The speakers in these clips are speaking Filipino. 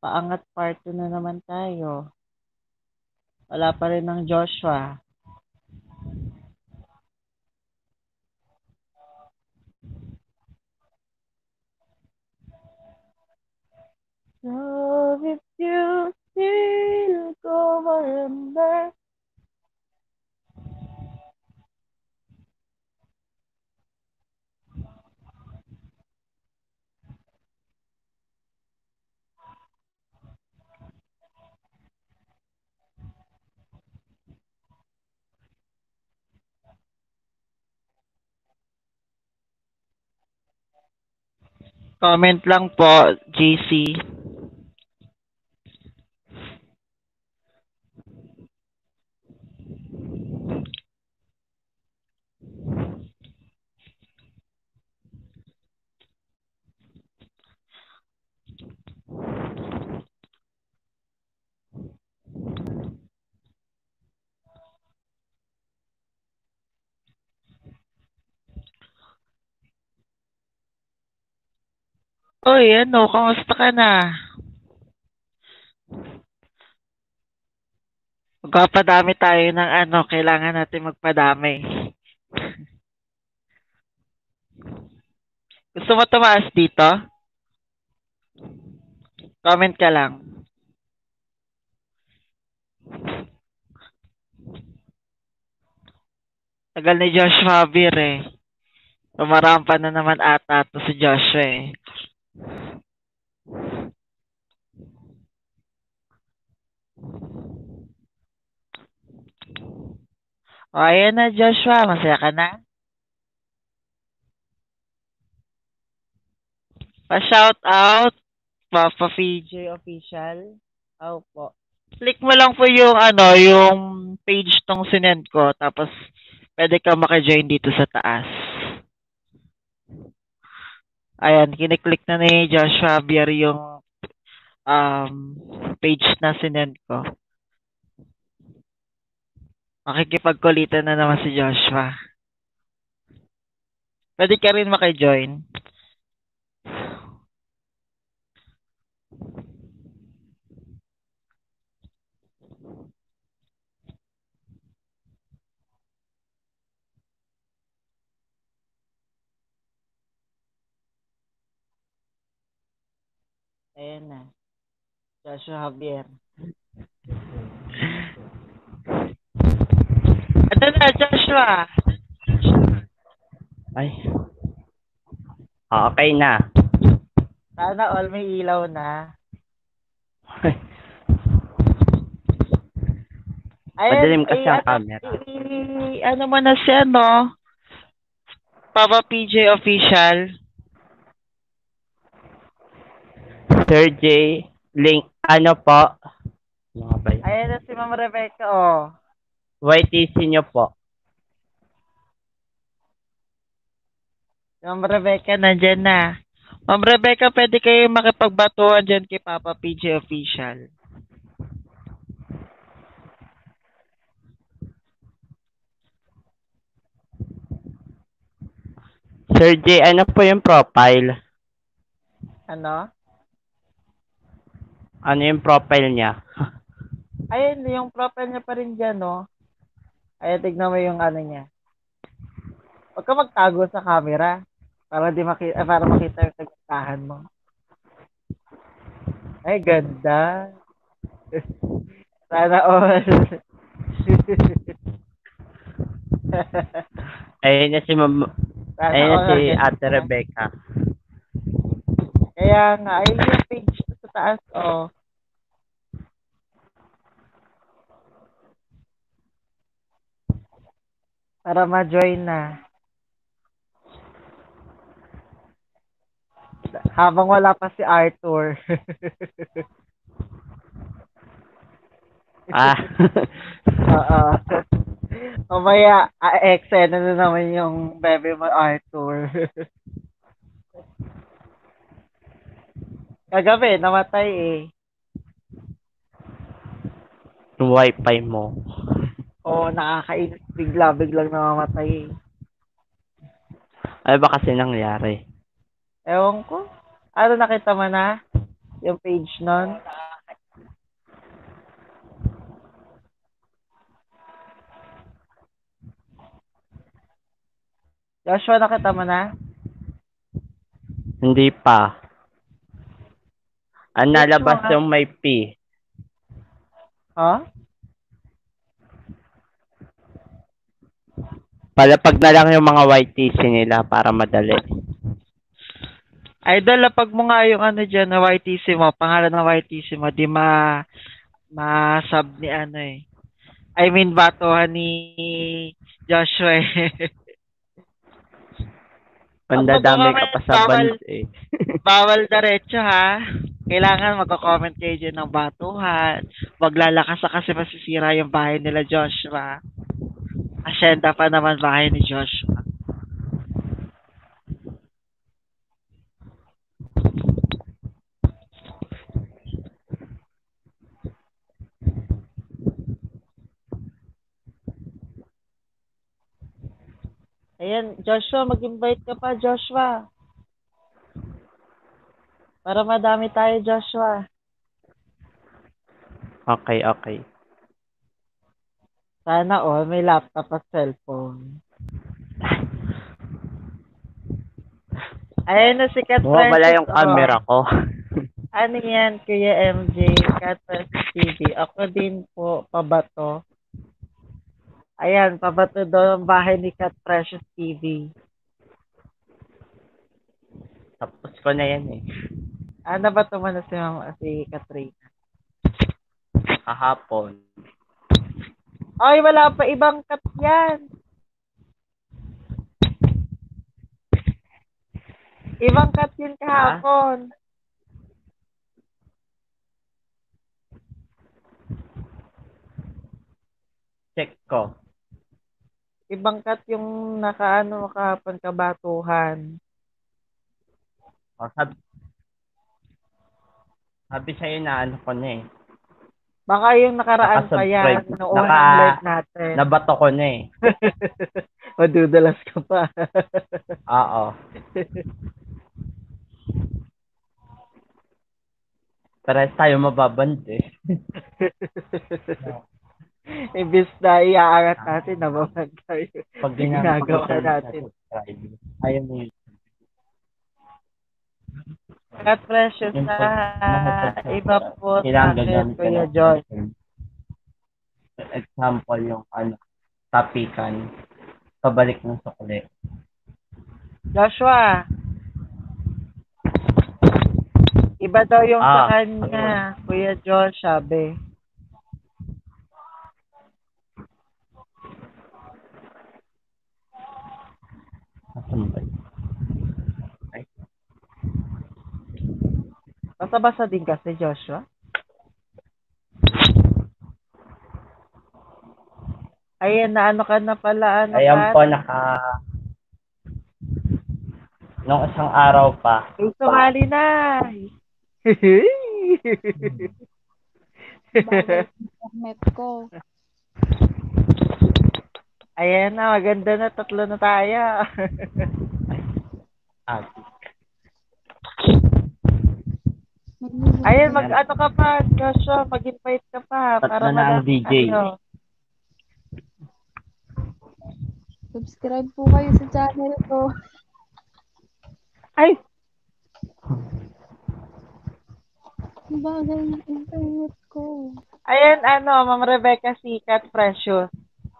paangat part 2 na naman tayo. Wala pa rin ng Joshua. So if you still go remember. Comment lang po, JC. Oy, ano, kamusta ka na? Magpapadami tayo ng ano, kailangan natin magpadami. Gusto mo tumaas dito? Comment ka lang. Tagal ni Joshua Beer eh. Umarampa na naman ata to si Joshua eh. O, ayan na Joshua. Masaya ka na? Pa-shout out. Papa PJ Official. Opo. Click mo lang po yung ano, yung page tong sinend ko. Tapos, pwede ka maka-join dito sa taas. Ayan, kiniklik na ni Joshua Bier yung page na sinend ko. Makikipagkulitan na naman si Joshua. Pwede ka rin maka-join. Ayan na. Joshua Javier. Ito na, Joshua. Ay. Okay na. Sana all may ilaw na. Madilim kasi ang camera. Ano mo na siya, no? Papa PJ Official. Sir J. Link. Ano po? Ayan na si Ma'am Rebecca, oh. YTC nyo po. Ma'am Rebecca, nandyan na. Ma'am Rebecca, pwede kayo makipagbatuhan dyan kay Papa PJ Official. Sir J, ano po yung profile? Ano? Ano yung profile niya? Ayun, yung profile niya pa rin dyan, no? Ayan, tignan mo yung ano niya. Huwag ka magtago sa camera. Para para makita yung tagantahan mo. Ay, ganda. Sana all. Ayun na si ayun na si Ate Rebecca. Kaya nga, ayun yung page sa taas, oh. Para ma-join na. Habang wala pa si Arthur. Oo. Mamaya, eksena na naman yung bebe mo, Arthur. Kagabi, namatay eh. Yung wifi mo. Oo, nakakainis. Biglang namamatay eh. Ano ba kasi nangyari? Ewan ko. Ano nakita mo na? Yung page nun. Joshua, nakita mo na? Hindi pa. Ang Search nalabas mo nga. yung may P. Huh? Palapag na lang yung mga YTC nila para madali. Idol, lapag mo nga yung ano dyan na YTC mo, pangalan ng YTC mo, di ma-sub ni ano eh. I mean, batuhan ni Joshua eh. Mandadami ka pa sa band eh. Bawal diretso ha. Kailangan magko-comment kayo dyan ng batuhan. Wag lalakas kasi masisira yung bahay nila Joshua. Asyenda pa naman bahay ni Joshua. Ayan, Joshua, mag-invite ka pa, Joshua. Para madami tayo, Joshua. Okay, okay. Sana all may laptop at cellphone. Ayan na si Kat Mukha pala yung camera ko. Ano yan, Kuya MJ, Kat Francis TV. Ako din po, pabato. Ayan, pabato daw ang bahay ni Kat Precious TV. Tapos ko na yan eh. Ano ba ito mo na si Katrina? Kahapon. Ay, wala pa ibang kat yan. Ibang kat yun kahapon. Check ko. Ibang kat yung nakaano kahapon kabatuhan. O, sabi sa'yo na ano ko na eh. Baka yung nakaraan pa yan. Noong live natin. Nabato ko na eh. Madudalas ka pa. Oo. Pares tayo mababand eh. Imbis na iaangat natin, nababand tayo. Pag ginagawa natin. Ayaw mo yun. Kat Precious na iba po sa akin, Kuya John. Example yung tapikan. Pabalik ng sukli. Joshua, iba daw yung sa kanya, Kuya John, sabi. Basta-basta din kasi, Joshua. Ayan, na ano ka na pala, ano ayan ka? Po, nung isang araw pa. Ay, sumali na! Internet ko. Ayan na, maganda na, 3 na tayo. Ayan, mag-ano ka pa, Joshua, mag-invite ka pa. Para na ang DJ. Ano. Subscribe po kayo sa channel ko. Ay! Bagal ng internet ko. Ayan, Ma'am Rebecca Sikat Precious.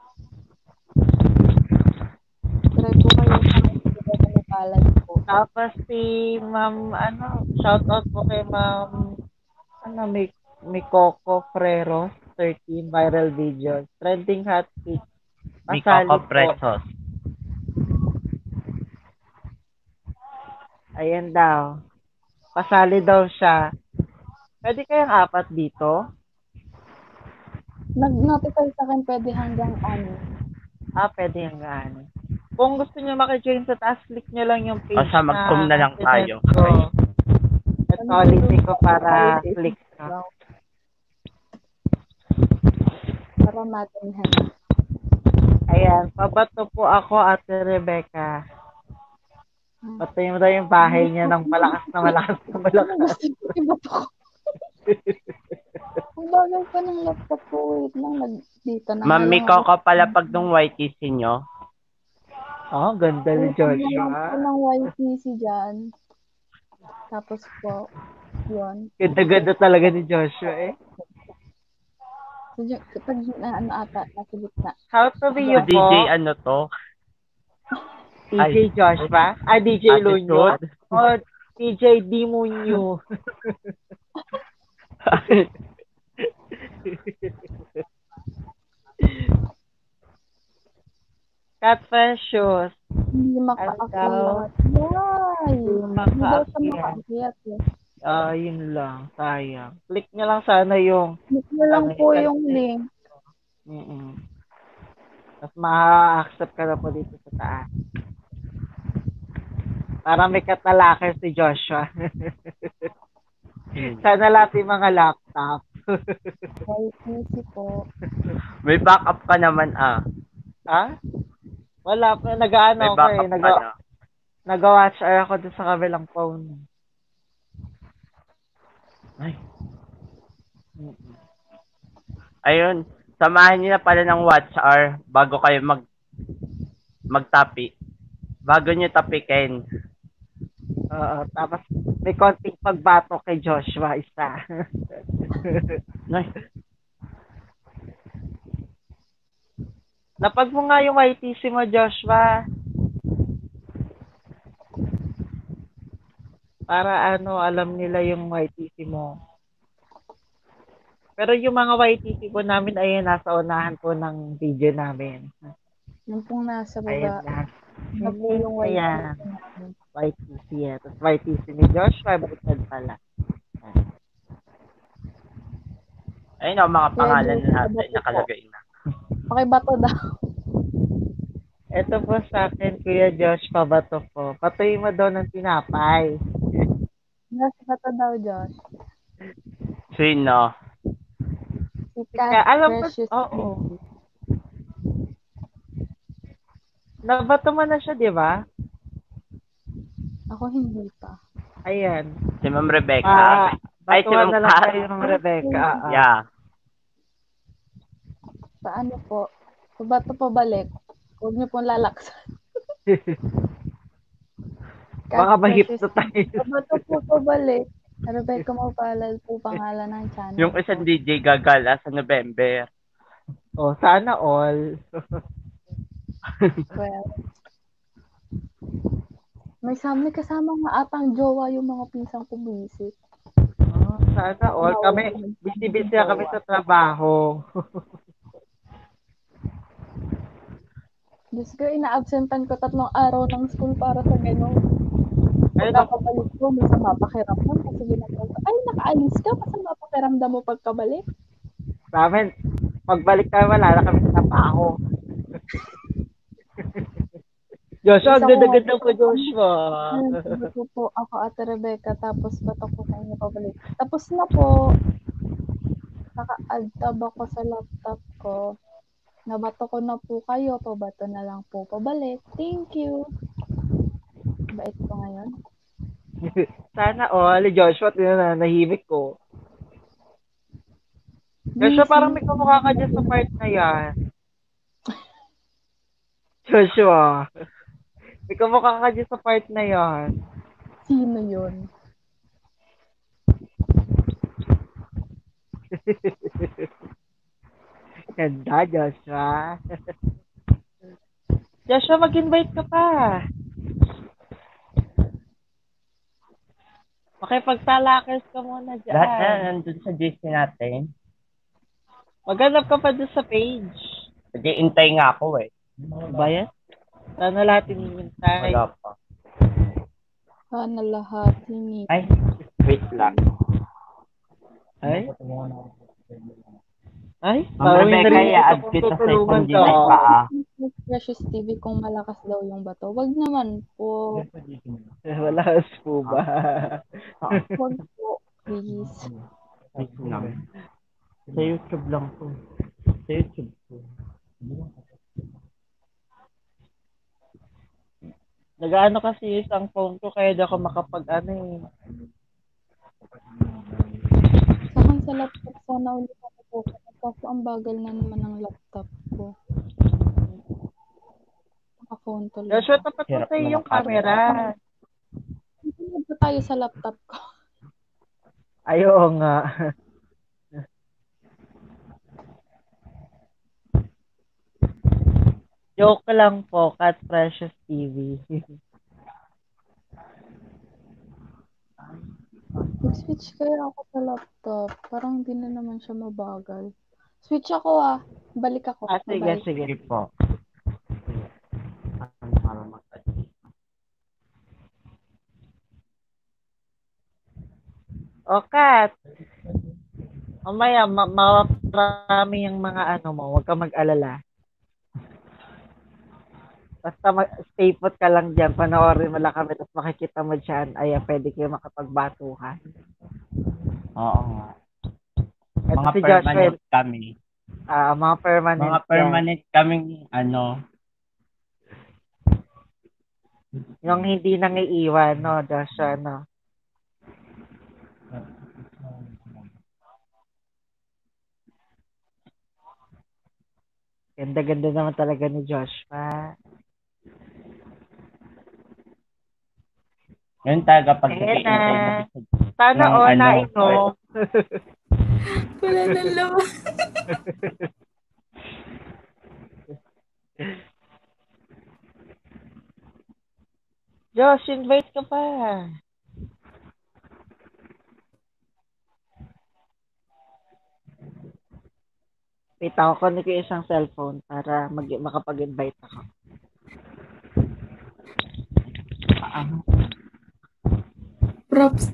Subscribe po kayo sa Nakalan po. Tapos si Ma'am, shout out po kay Ma'am, Coco Freros, 13 viral videos. Trending hot pick. Coco Freros. Ayan daw. Pasali daw siya. Pwede kayang 4 dito? Nag-notify sa akin pwede hanggang Pwede hanggang Kung gusto niyo maki-join sa taas, click niyo lang yung page sa mag-com na lang tayo. At policy ko para click na. Para matinhan. Ayan, pabato po ako, Ate Rebecca. Patay mo daw yung bahay niya ng malakas na malakas na malakas. Ibato ko. Ang bagal pa ng laptop ko. Wait lang. Dito na Ma'am, nga may lang ako. kakapalapag ng YTC nyo. Oh, ganda ni Wait lang Joshua. po ng YTC dyan. Tapos po, yun. Ganda-ganda talaga ni Joshua eh. So, kapag ano ata, nasa gitna. How to be you Sa DJ po? ano to? DJ Joshua? Ah, DJ Lunyo? Attitude. O DJ Dimunyo? Cat Precious. Hindi maka-akyat. Why? Hindi daw siya Maka-akyat. maka-akyat eh. Yun lang. Sayang. Click nyo lang sana yung Click nyo lang po yung link. Tapos ma-accept ka na po dito sa taas. Parang may katalakay si Joshua. Sana lahat yung mga laptop. YTC po. May backup ka naman ah. Ha? Wala pa. Nag-ano May ako eh. backup ka na. Nag-watch ako dun sa kabilang phone. Ay. Ayun. Samahan niyo na pala ng watch hour bago kayo magtapi. Bago niyo tapikin. Tapos may konting pagbato kay Joshua isa. Nice. Lapag mo nga yung YTC mo, Joshua. Para alam nila yung YTC mo. Pero yung mga YTC po namin ay nasa unahan po ng video namin. Yung pong nasa Ayan baba. na. Ano po yung YTC namin. YTC yan. Tapos YTC ni Joshua, baliktad pala. Ayun ang mga pangalan na natin nakalagay na. Pakibato daw. Ito po sa akin, Kuya Josh, pabato po. Patuloy mo daw ng tinapay. Bato daw, Josh. Sino? Si Cat Alam ko, Precious. oo. Nabato mo na siya, di ba? Ako hindi pa. Ayan. Si Ma'am Rebecca. Ay, si Batuan Ma'am na lang Kat. kayo ng Rebecca. Yeah. Paano po? Pabato pa balik. Huwag niyo pong lalaksan. Baka mahipno tayo. Pabato po pabalik. Rebecca Mapalal po pangalan ng channel. Yung isang DJ gagala sa November. Oh, sana all. Well, may kasama nga atang jowa yung mga pinsang bumisit. Oh, sana all. Kami, busy-busy na kami sa trabaho. Diyos ko, ina-absentan ko 3 araw ng school para sa gano'n. Ayun, Pagkakabalik ko, masama pakiramdam. Kasi ginagawa ko, ay, nakaalis ka, masama pakiramdam mo pagkabalik. sa amin, pagbalik kami, wala na kami sa trabaho. Joshua, ang ganda-ganda po, Joshua. Bato po ako at Rebecca, tapos bato ko sa inyo pabalik. Tapos na po, naka-add tab ako sa laptop ko. Nabato ko na po kayo, pabato na lang po pabalik. Thank you. Bait ko ngayon. Sana all. Joshua, nahimik ko. Joshua, parang may kamukha ka dyan sa part na yan. Joshua, may kamukha ka dyan sa part na yan. Sino yun? Ganda, Joshua. Joshua, mag-invite ka pa. Makipagtalakers ka muna dyan. Lahat na nandun sa GC natin. Maghanap ka pa dun sa page. Nag-iintay nga ako eh. Ba yan? Sana lahat hinihintay. Wala pa. Sana lahat hingi. Ay, wait lang. Ay? Ay? Ma'am Rebecca, narinig i-add ko kita sa tutulungan isang Gmail pa ah. Precious TV kung malakas daw yung bato. Wag naman po. Wala po ba? Wag po. Please. Wait lang. Sa YouTube lang po. Sa YouTube po. Nagaano kasi isang phone ko kaya di ako makapag-ano eh. Saan sa laptop sana ulit ako po. Kaso ang bagal na naman ng laptop ko. Naka-phone tuloy Joshua, ako. tapat mo Hirap sa'yo mo yung camera. Hindi pa tayo sa laptop ko. Ayaw nga. Joke lang po, Cat Precious TV. Mag-switch kaya ako sa laptop. Parang hindi na naman siya mabagal. Switch ako ah. Balik ako. Sige, Bye-bye. sige. Sige po. Para O, Kat. Mamaya, marami yung mga ano mo. Huwag ka mag-alala. Basta stay put ka lang dyan. Panoorin mo lang kami. Tapos makikita mo dyan. Ay, pwede kayo makapagbatuhan. Oo nga. Ito Mga si Joshua. permanent kami. Mga permanent. Mga permanent kaming ano. Yung hindi nang iiwan, no, Joshua, no? Ganda-ganda naman talaga ni Joshua. Yun talaga pag Ayan nag-i-enjoy na. na Sana ng all ano. nainom. Wala na laman. Josh, invite ka pa. Wait, ako kunin ko yung isang cellphone para makapag-invite ako. Props.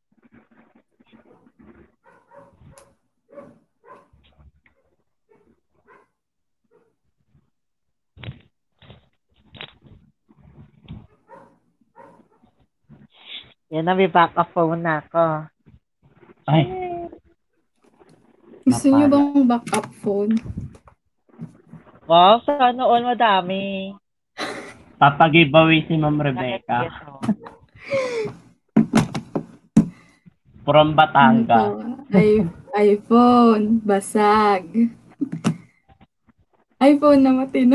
Yan na, may backup phone na ako. Ay, Gusto niyo bang backup phone? Wow, sana all madami. papag-giveaway si Ma'am Rebecca. From Batangas. iPhone. Basag. iPhone na matino.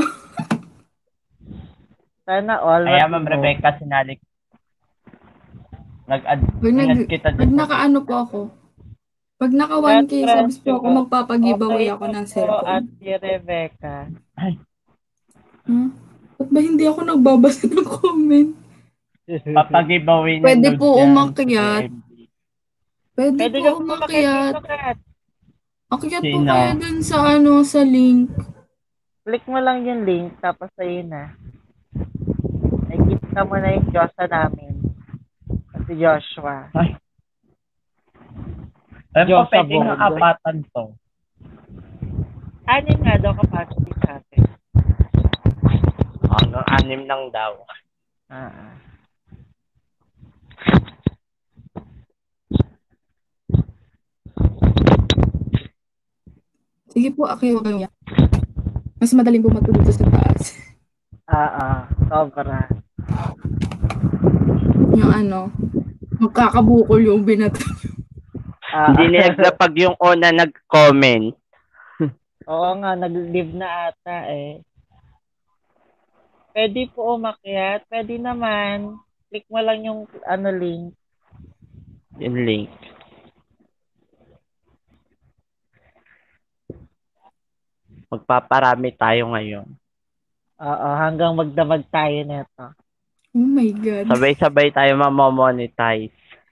Sana all Kaya matino. Ma'am Rebecca, sinalik. Nag-add kita Pag naka-ano po ako. Pag naka 1K subs po ako, magpapag-giveaway ako ng cellphone. At si Rebecca. Ay, Ba't ba hindi ako nagbabasa ng comment? papag-giveaway ng Pwede load po dyan, umakyat. Kuya MJ. Pwede Pwede po ka umakyat. umakyat. Akyat po Sino? kayo dun sa sa link. Click mo lang yung link, tapos ayun na. Nakikita mo na yung Diyosa namin. At si Joshua. Ay. Ay Diyos po, pwede sa ng board. apatan to. Anim nga daw capacity sa atin. Hanggang 6 lang daw. Sige po, kayo kaya. Mas madaling bumatulog sa taas. Sobra. Yung magkakabukol yung binato. Hindi naglapag yung una nag-comment. Oo nga, nag-live na ata eh. Pwede po umakyat. Pwede naman. Click mo lang yung link. Yung link. Magpaparami tayo ngayon. Oo, hanggang magdamag tayo neto. Oh my God. Sabay-sabay tayo mamomonetize.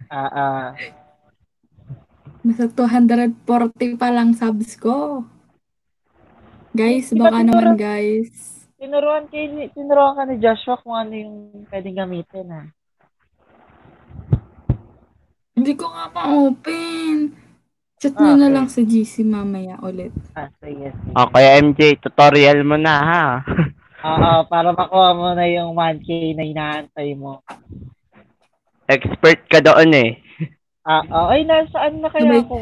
Nasa 240 pa lang subs ko. Guys, Diba baka naman guys. Tinuruan ka ni Joshua kung ano yung pwedeng gamitin ha. Hindi ko nga ma-open. Chat nyo na lang sa GC mamaya ulit. Sige. Okay, MJ, tutorial mo na ha. Para makuha mo na yung 1K na inaantay mo. Expert ka doon eh. Ay, nasaan na kaya ako?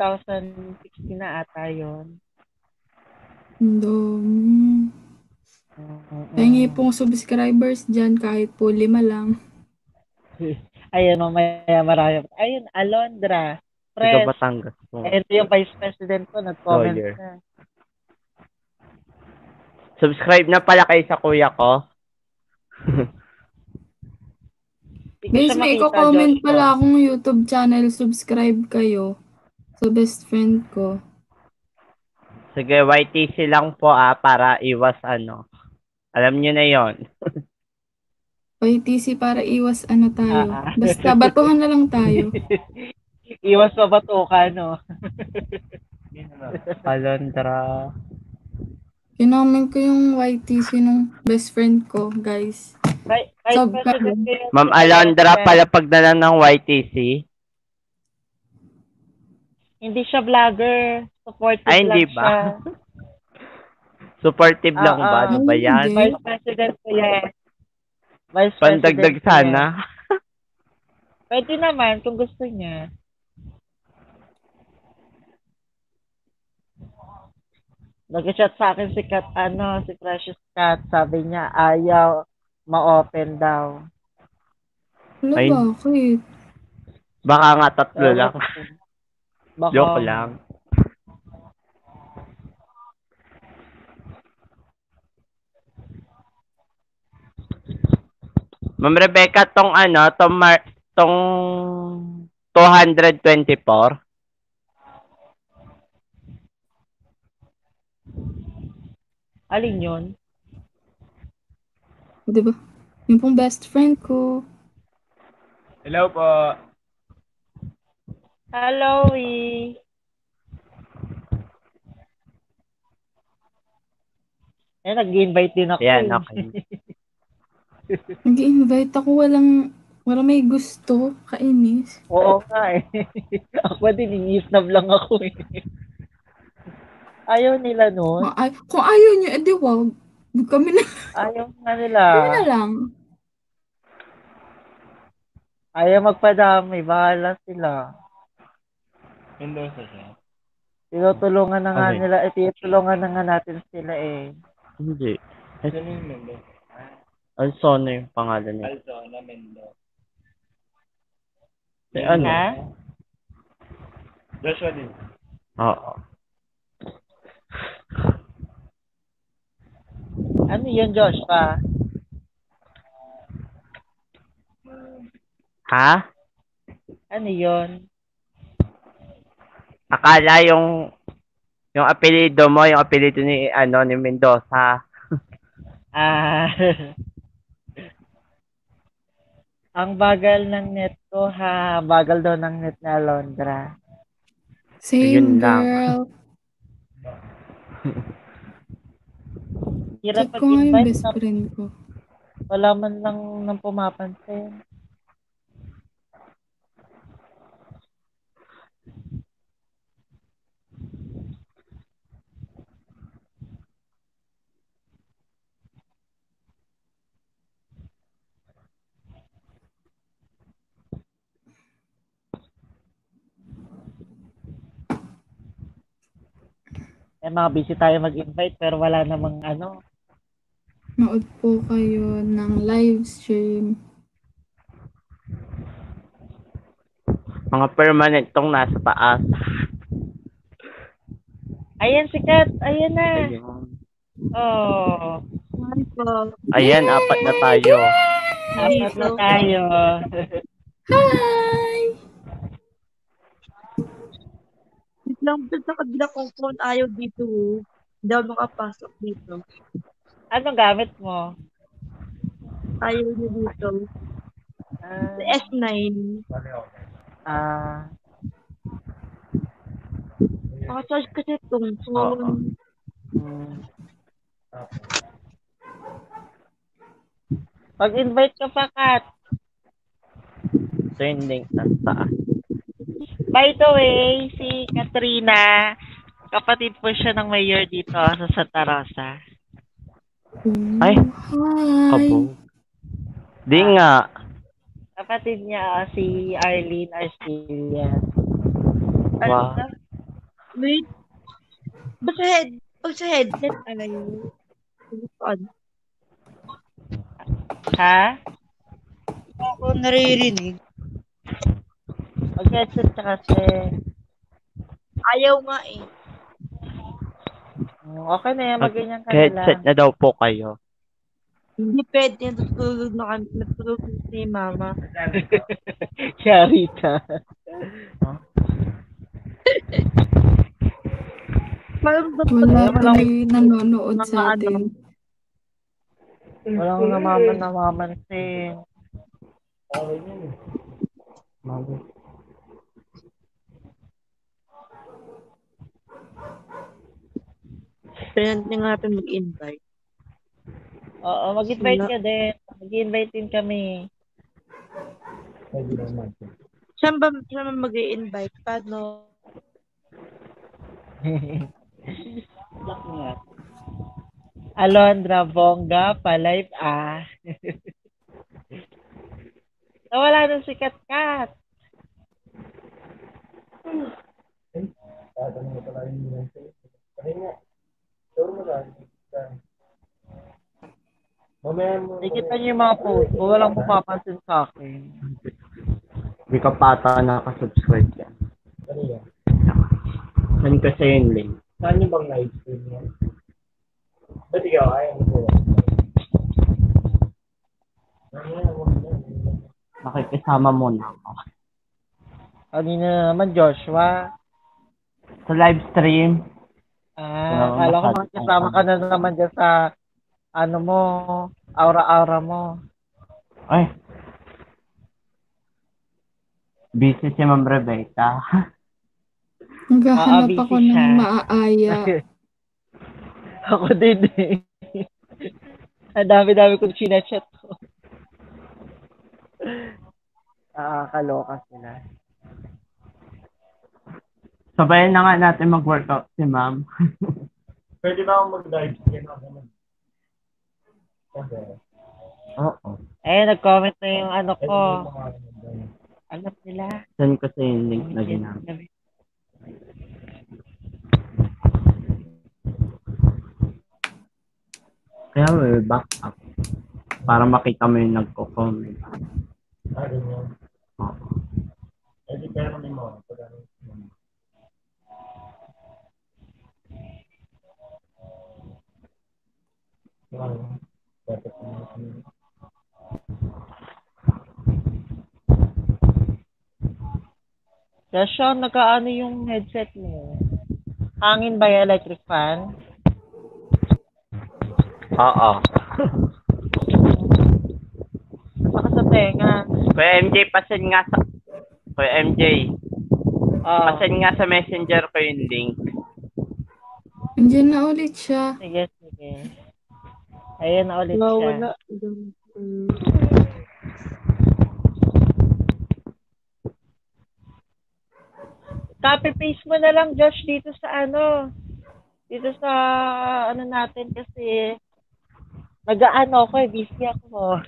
1,060 na ata yun. Pahingi pong subscribers dyan kahit po 5 lang. Ayun, mamaya marami. Ayun, Alondra. Tiga Press. Batangas po. Ito yung vice president ko, nag-comment Lawyer. na. Subscribe na pala kayo sa kuya ko. Hindi ko Guys, siya may makita, i-comment Joshua. pala akong YouTube channel. Subscribe kayo sa best friend ko. Sige, YTC lang po para iwas ano. Alam nyo na yon. YTC para iwas ano tayo. Ah, ah. Basta batuhan na lang tayo. Iwas pa ba to ka, no? Alondra. Kinoment ko yung YTC nung best friend ko, guys. Vice Sub president ko yun. Ma'am Alondra, palapag na lang ng YTC. Hindi siya vlogger. Supportive Ay, hindi lang ba? siya. Supportive lang ba? Ano ba yan? Hindi. Vice president ko yan. Vice president Pandagdag ko yan. sana. Pwede naman kung gusto niya. Nag-chat sa akin si Kat, si Precious Cat. Sabi niya, ayaw ma-open daw. Wala, Ay. bakit? Baka nga tatlo lang. Baka, Joke lang. Ma'am Rebecca, tong 224. Alin yun? O, diba? Yung pong best friend ko. Hello po. Hello, we. Nag-invite din ako. Yan, okay. Nag-invite ako, walang may gusto. Kainis. Oo nga eh. Ako din, inisnab lang ako eh. Ayaw nila nun. Kung ayaw nyo, edi wag. Kami na. Ayaw nga nila. Kami na lang. Ayaw magpadami. Bahala sila. Mendoza siya. Tinutulungan na nga Okay. nila. Tinutulungan na nga natin sila eh. Hindi. Ano yung Mendoza? Alzona yung pangalan niya. Alzona Mendoza. Ano? Ha? Joshua din. Oo. Ano yun, Joshua? Ha? Ano yun? Akala yung apelyido mo, yung apelyido ni Mendoza. Ah. Ang bagal ng net ko ha. Bagal daw ng net na Alondra. Same Ayun lang. girl. Hirap Check ko nga yung mag-invite best na friend ko. wala man lang nang pumapansin. Mga busy tayo mag-invite pero wala namang Nood po kayo ng live stream. Mga permanent tong nasa taas. Ayan si Kat. Ayan na. Ayun. Oh. Ayan, 4 na tayo. Apat na tayo. Hi! Wait lang, sa kabila kong phone, ayaw dito. Hindi ako makapasok dito. Anong gamit mo? Ayaw niya dito. Sa S9. Nakacharge kasi itong phone. Pag-invite ka pa, Kat. So yung link nasa taas. By the way, si Katrina, kapatid po siya ng mayor dito sa Santa Rosa. Ay, Hi! abo. Di nga. Kapatid niya si Arlene Arcilla. Wow. Wait. Ba't sa headset ay? Saan? Ha? Ako naririnig. Mag-headset ka kasi. Ayaw nga eh. Okay na yan, mag-ganyan ka na Headset lang. na daw po kayo. Hindi pwede. Natutulog na kami. Natutulog na si mama. Charita. Parang Wala Walang- tuloy nanonood sa Mga atin. Walang namamansin. Kaya nga natin mag-invite. Oo, mag-invite ka din. Mag-invite din kami. Saan ba mag-i-invite? Paano? Alondra Bongga, pa-live Nawala ng si Kat-Kat. Nakikita niyo yung mga post ko, walang pumapansin sa akin. Hindi ka pa ata nakasubscribe yan. Saan kasi yung link? Saan yung bang live stream yan? Ba't ikaw ayaw mo po? Nakikisama mo na ako. Kanina na naman, Joshua. Sa live stream, Akala ko makikisama ka na naman dyan sa, aura-aura mo. ay, busy si Ma'am Rebecca. Naghahanap busy ako siya. ng maaaya. Ako din eh. Ang dami-dami kong chinachat ko. Kaloka sila. Sabayan na nga natin mag-workout si Ma'am. Pwede ba akong mag-live stream ako naman? Okay. Oo. Nag-comment na yung ko. Alam nila. Saan kasi yung link na ginamit? Kaya may back up. Para makita mo yung nagko-comment. Ganyan. Oo. Di pero may mo. Joshua, nakaano yung headset mo? Hangin ba yung electric fan? Oo. Saka sa tenga. Kuya MJ, pasin nga sa... Kuya MJ, pasin nga sa messenger ko yung link. Andiyan na ulit siya. Sige. Ayan na ulit siya. Wala. Copy-paste mo na lang, Josh, dito sa natin kasi busy ako.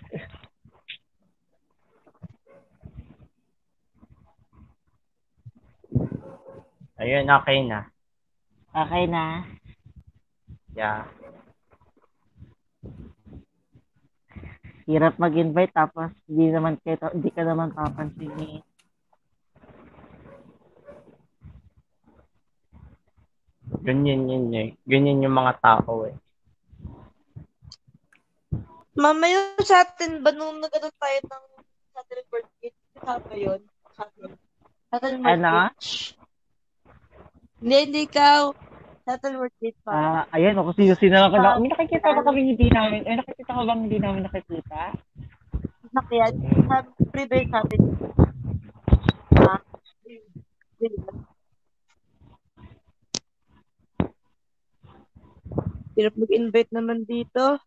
Ayun, okay na. Okay na. Yeah. Hirap mag-invite tapos hindi ka naman papansinin. Ganyan yun eh. Ganyan yung mga tao eh. Mama, yun sa atin ba nung nag-ano tayo ng Saturday birthday? Kasama yun? Saturday birthday? Hindi ikaw. Saturday birthday pa. Ayan, kung sino-sino lang ka. May nakikita ba kami hindi namin? Nakikita ka bang hindi namin nakikita? Nakyan. Pre-birthday sa atin. Hirap mag-invite naman dito.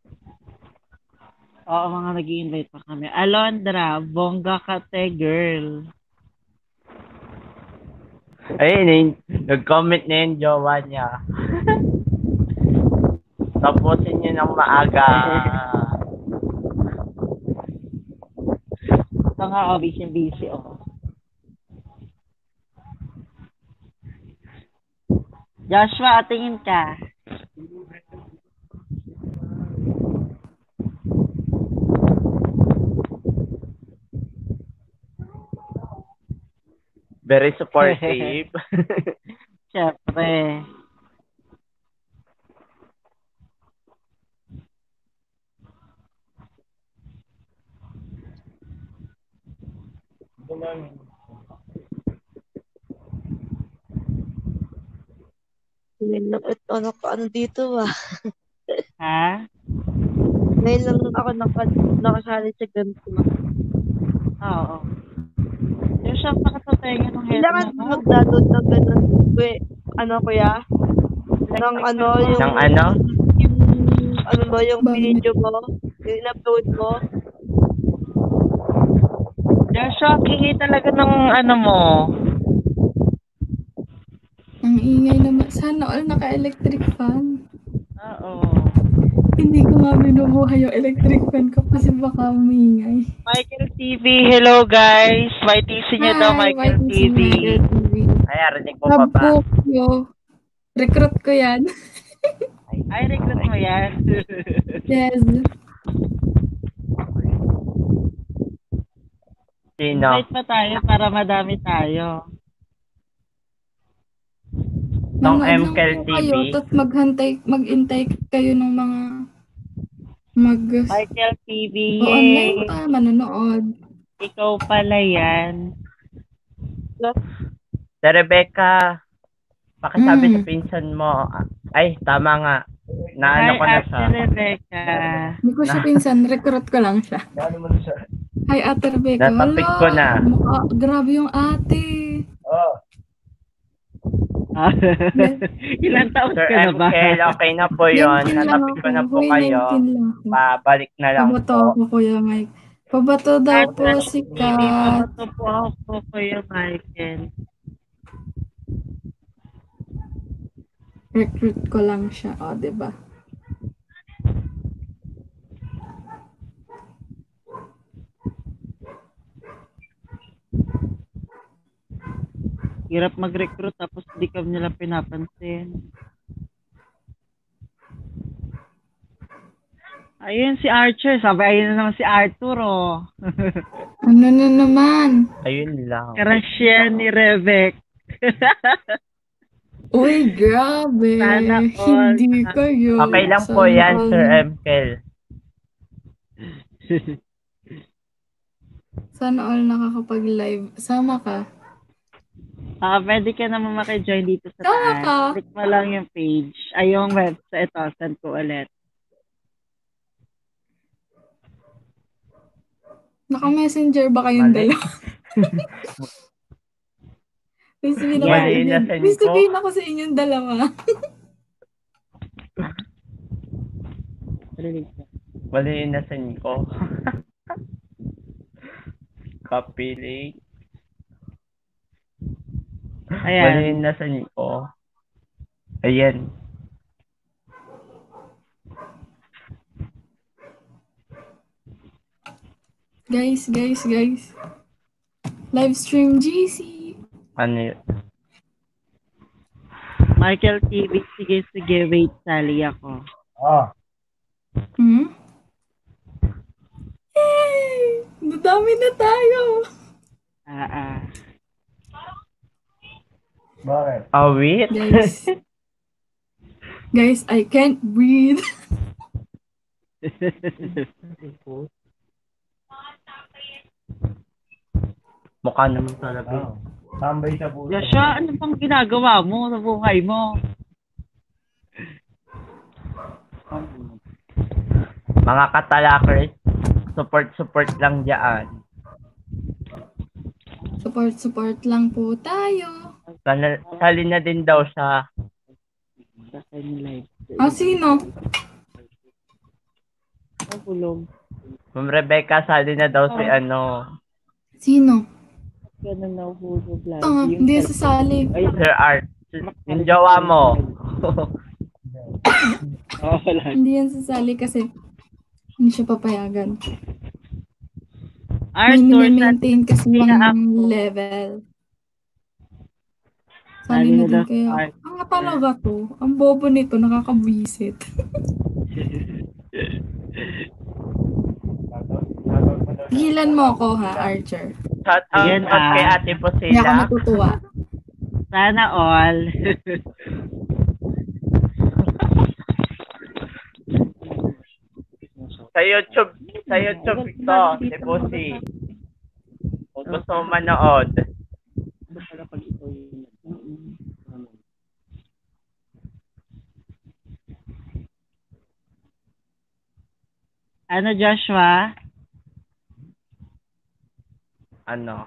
Oo, mga nag-i-invite pa kami. Alondra, bongga ka te, girl. Ayun, nag-comment na yung jowa niya. Tapusin niyo ng maaga. Ito nga, busy. Joshua, tingin ka. Very supportive. Siyempre. Ito namin. Ano dito ba? Ha? Ngayon lang ako nakasali sa ganito. Oo. Yung siya pakatatenga ng Kailangan headset mo. mag-download ng ganun. Ano kuya? Ng ano, yung... Ng ano? Yung, ano ba, yung Bakit? video mo? Yung in-upload mo? Joshua, kingi talaga ng ano mo. Ang ingay naman. Sana all naka-electric fan. Oo. Hindi ko nga binubuhay yung electric fan ko kasi baka umingay. Michael TV, hello guys. YTC niyo daw, Michael TV. Michael TV. Ay, arinig mo pa ba? Love ko. Recruit ko yan. Ay, recruit mo yan. Yes. Sino? Invite pa tayo para madami tayo. Nung Manood MKL lang po kayo, TV. tapos maghintay kayo ng mga Michael TV, online yay! pa, manonood. Ikaw pala yan. Si Rebecca, pakisabi sa pinsan mo. Ay, tama nga. Naano ko na Hi, siya. Ate Rebecca. Hindi ko siya pinsan, recruit ko lang siya. Gano'n mo na siya. Hi, Ate Rebecca. Natapik ko na. Grabe yung ate. Oh. Ilan taon Sir ka na ba? MKL, okay na po yun. 19 lang Natapik ko na ako. po Hoy, kayo. 19 lang ako. Pabalik na lang Pabato po. ako, Kuya Mike. Pabato daw po si Kat. Pabato po ako, Kuya Michael. Recruit ko lang siya, o, diba? Hirap mag-recruit tapos hindi ka nila pinapansin. Ayun si Archer. Sabi ayun na naman si Arthur, oh. Ano na naman? Ayun lang. Crush yan ni Rebek. Uy, grabe. Sana all. Hindi kayo. Okay lang po Sana yan, all. Sir MKL. Sana all nakakapag-live. Sama ka. Pwede ka naman maki-join dito sa Tama taas. ka. Click mo lang yung page. Ay, yung website. Ito, send ko ulit. Naka-messenger ba kayong Mali. dalawa? May sabihin ako Yeah, sa yun inyo. na send May ko. sabihin ako sa inyong dalawa. Wala yung nasan ko. Copy link. Ayan. Wala yung nasan ko. Ayan. Guys. Live stream GC. Ano yun? Michael TV. Sige. Wait, sali ako. Ah. Hmm? Yay! Nadami na tayo. Bakit? Awit? Guys, I can't breathe. Mukha naman talaga. Oh. Tambay sa puso. Joshua, ano bang ginagawa mo sa buhay mo? Mga katalakers, support lang dyan. Support lang po tayo. Sali na din daw siya. Sino? Kulong. Ma'am Rebecca, sali na daw si ano, Sino? Ganun na hulog lang. Hindi sasali. Sir Art. Yung jowa mo. Wala. Hindi yan sasali kasi hindi siya papayagan. Arthur, Maintain kasi sali na yung level. Sali na din kayo. Nga talaga to. Ang bobo nito, nakakabwisit. Hilan mo ako ha, Archer. Shout out Ayan, kay Ate Hindi ako Posila. natutuwa. Sana all. Sa YouTube ito, si Pussy. Kung gusto mo manood. Ano, Joshua? Ano?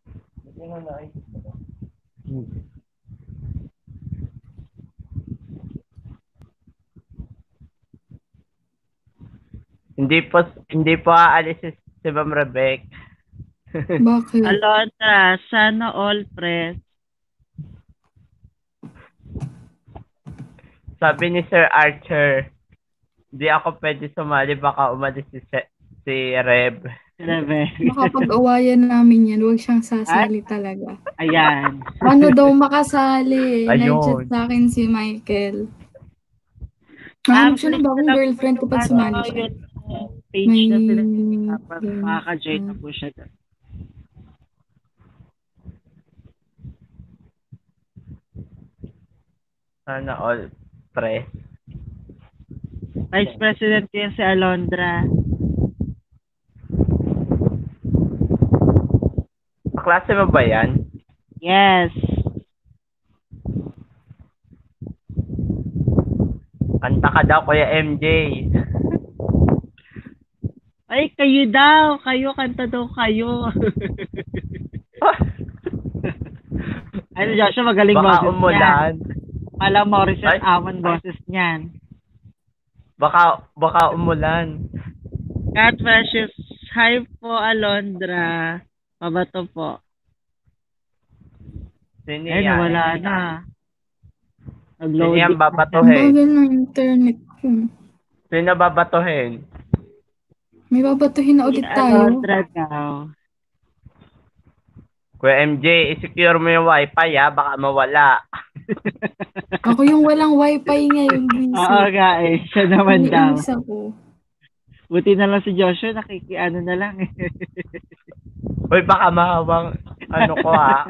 Hindi po aalis si Ma'am Rebec. Bakit? Alondra, sana all press. Sabi ni Sir Archer, hindi ako pwede sumali, baka umalis si Reb. Makapag-awayan namin yan. Huwag siyang sasali talaga. Ayan. Ano daw makasali? Ayun. Nag-chat sa akin si Michael. Mahanap siya ng bagong girlfriend kapag sumali siya. Page May- na sila. Tapos makaka-join na po siya doon. Sana all press. Vice President ko yan si Alondra. Kaklase mo ba yan? Yes. Kanta ka daw, Kuya MJ. Ay, kayo daw. Kayo, kanta daw kayo. Ano, Joshua, magaling Baka boses umulan. niyan. Pala Morrison, Ay. Amon boses niyan. Baka umulan. Cat Precious, hi po, Alondra. Pabato po. Sino Ay, yan? nawala na. Sino Nag-load yan Ang babatuhin? bagal ng internet ko. Sino babatuhin? May babatuhin na ulit tayo. Alondra daw. Kuya MJ, i-secure mo yung wifi baka mawala. Ako yung walang wifi ngayon. Oo nga eh, siya naman daw. Naiinis ako. Buti na lang si Joshua, nakikiano na lang eh. Uy, baka mahawang ano ko ha.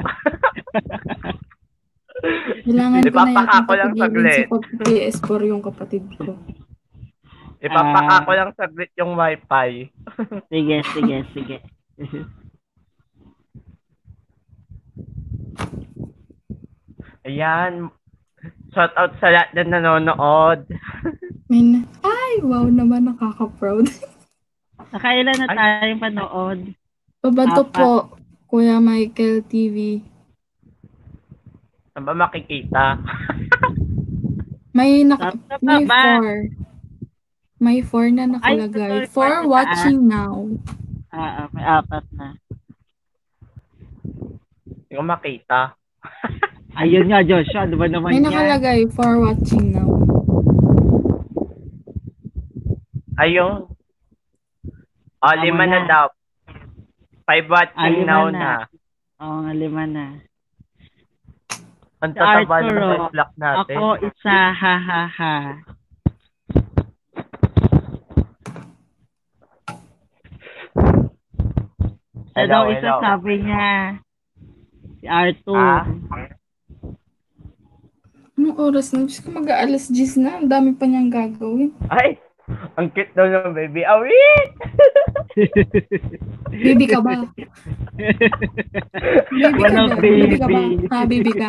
Kailangan ko na Ipapaka yata ko lang pag-ibig saglit. sa PS4 yung kapatid ko. Ipapaka ko lang saglit yung wifi. Sige, sige, sige. Ayan. Shout out sa lahat na nanonood. Ay, wow naman, nakaka-proud. Nakailan na tayong panood? Pabato Apat. po, Kuya Michael TV. Saan ba makikita? May Tama may ba? 4. May 4 na nakalagay. Ay, ito, 4 watching now. May 4 na. Hindi ko makita. Ayun nga, Joshua, ano ba naman May yan? nakalagay 4 watching now. Ayun. O, Tama 5 na na. daw. 5 watching 5 now na. na. Oo nga, 5 na. Ang Si tataba Arturo, naman sa block natin. Ako isa, ha ha ha. Siya daw isa, Hello. sabi niya. Si Arthur. Ah? Anong oras na? Diyos ko, mag-aalas 10 na. Ang dami pa niyang gagawin. Ay! Ang cute daw ng baby. Awit! Baby ka ba? Baby ka Walang ba? Baby ka ba? baby. Ha, baby ka.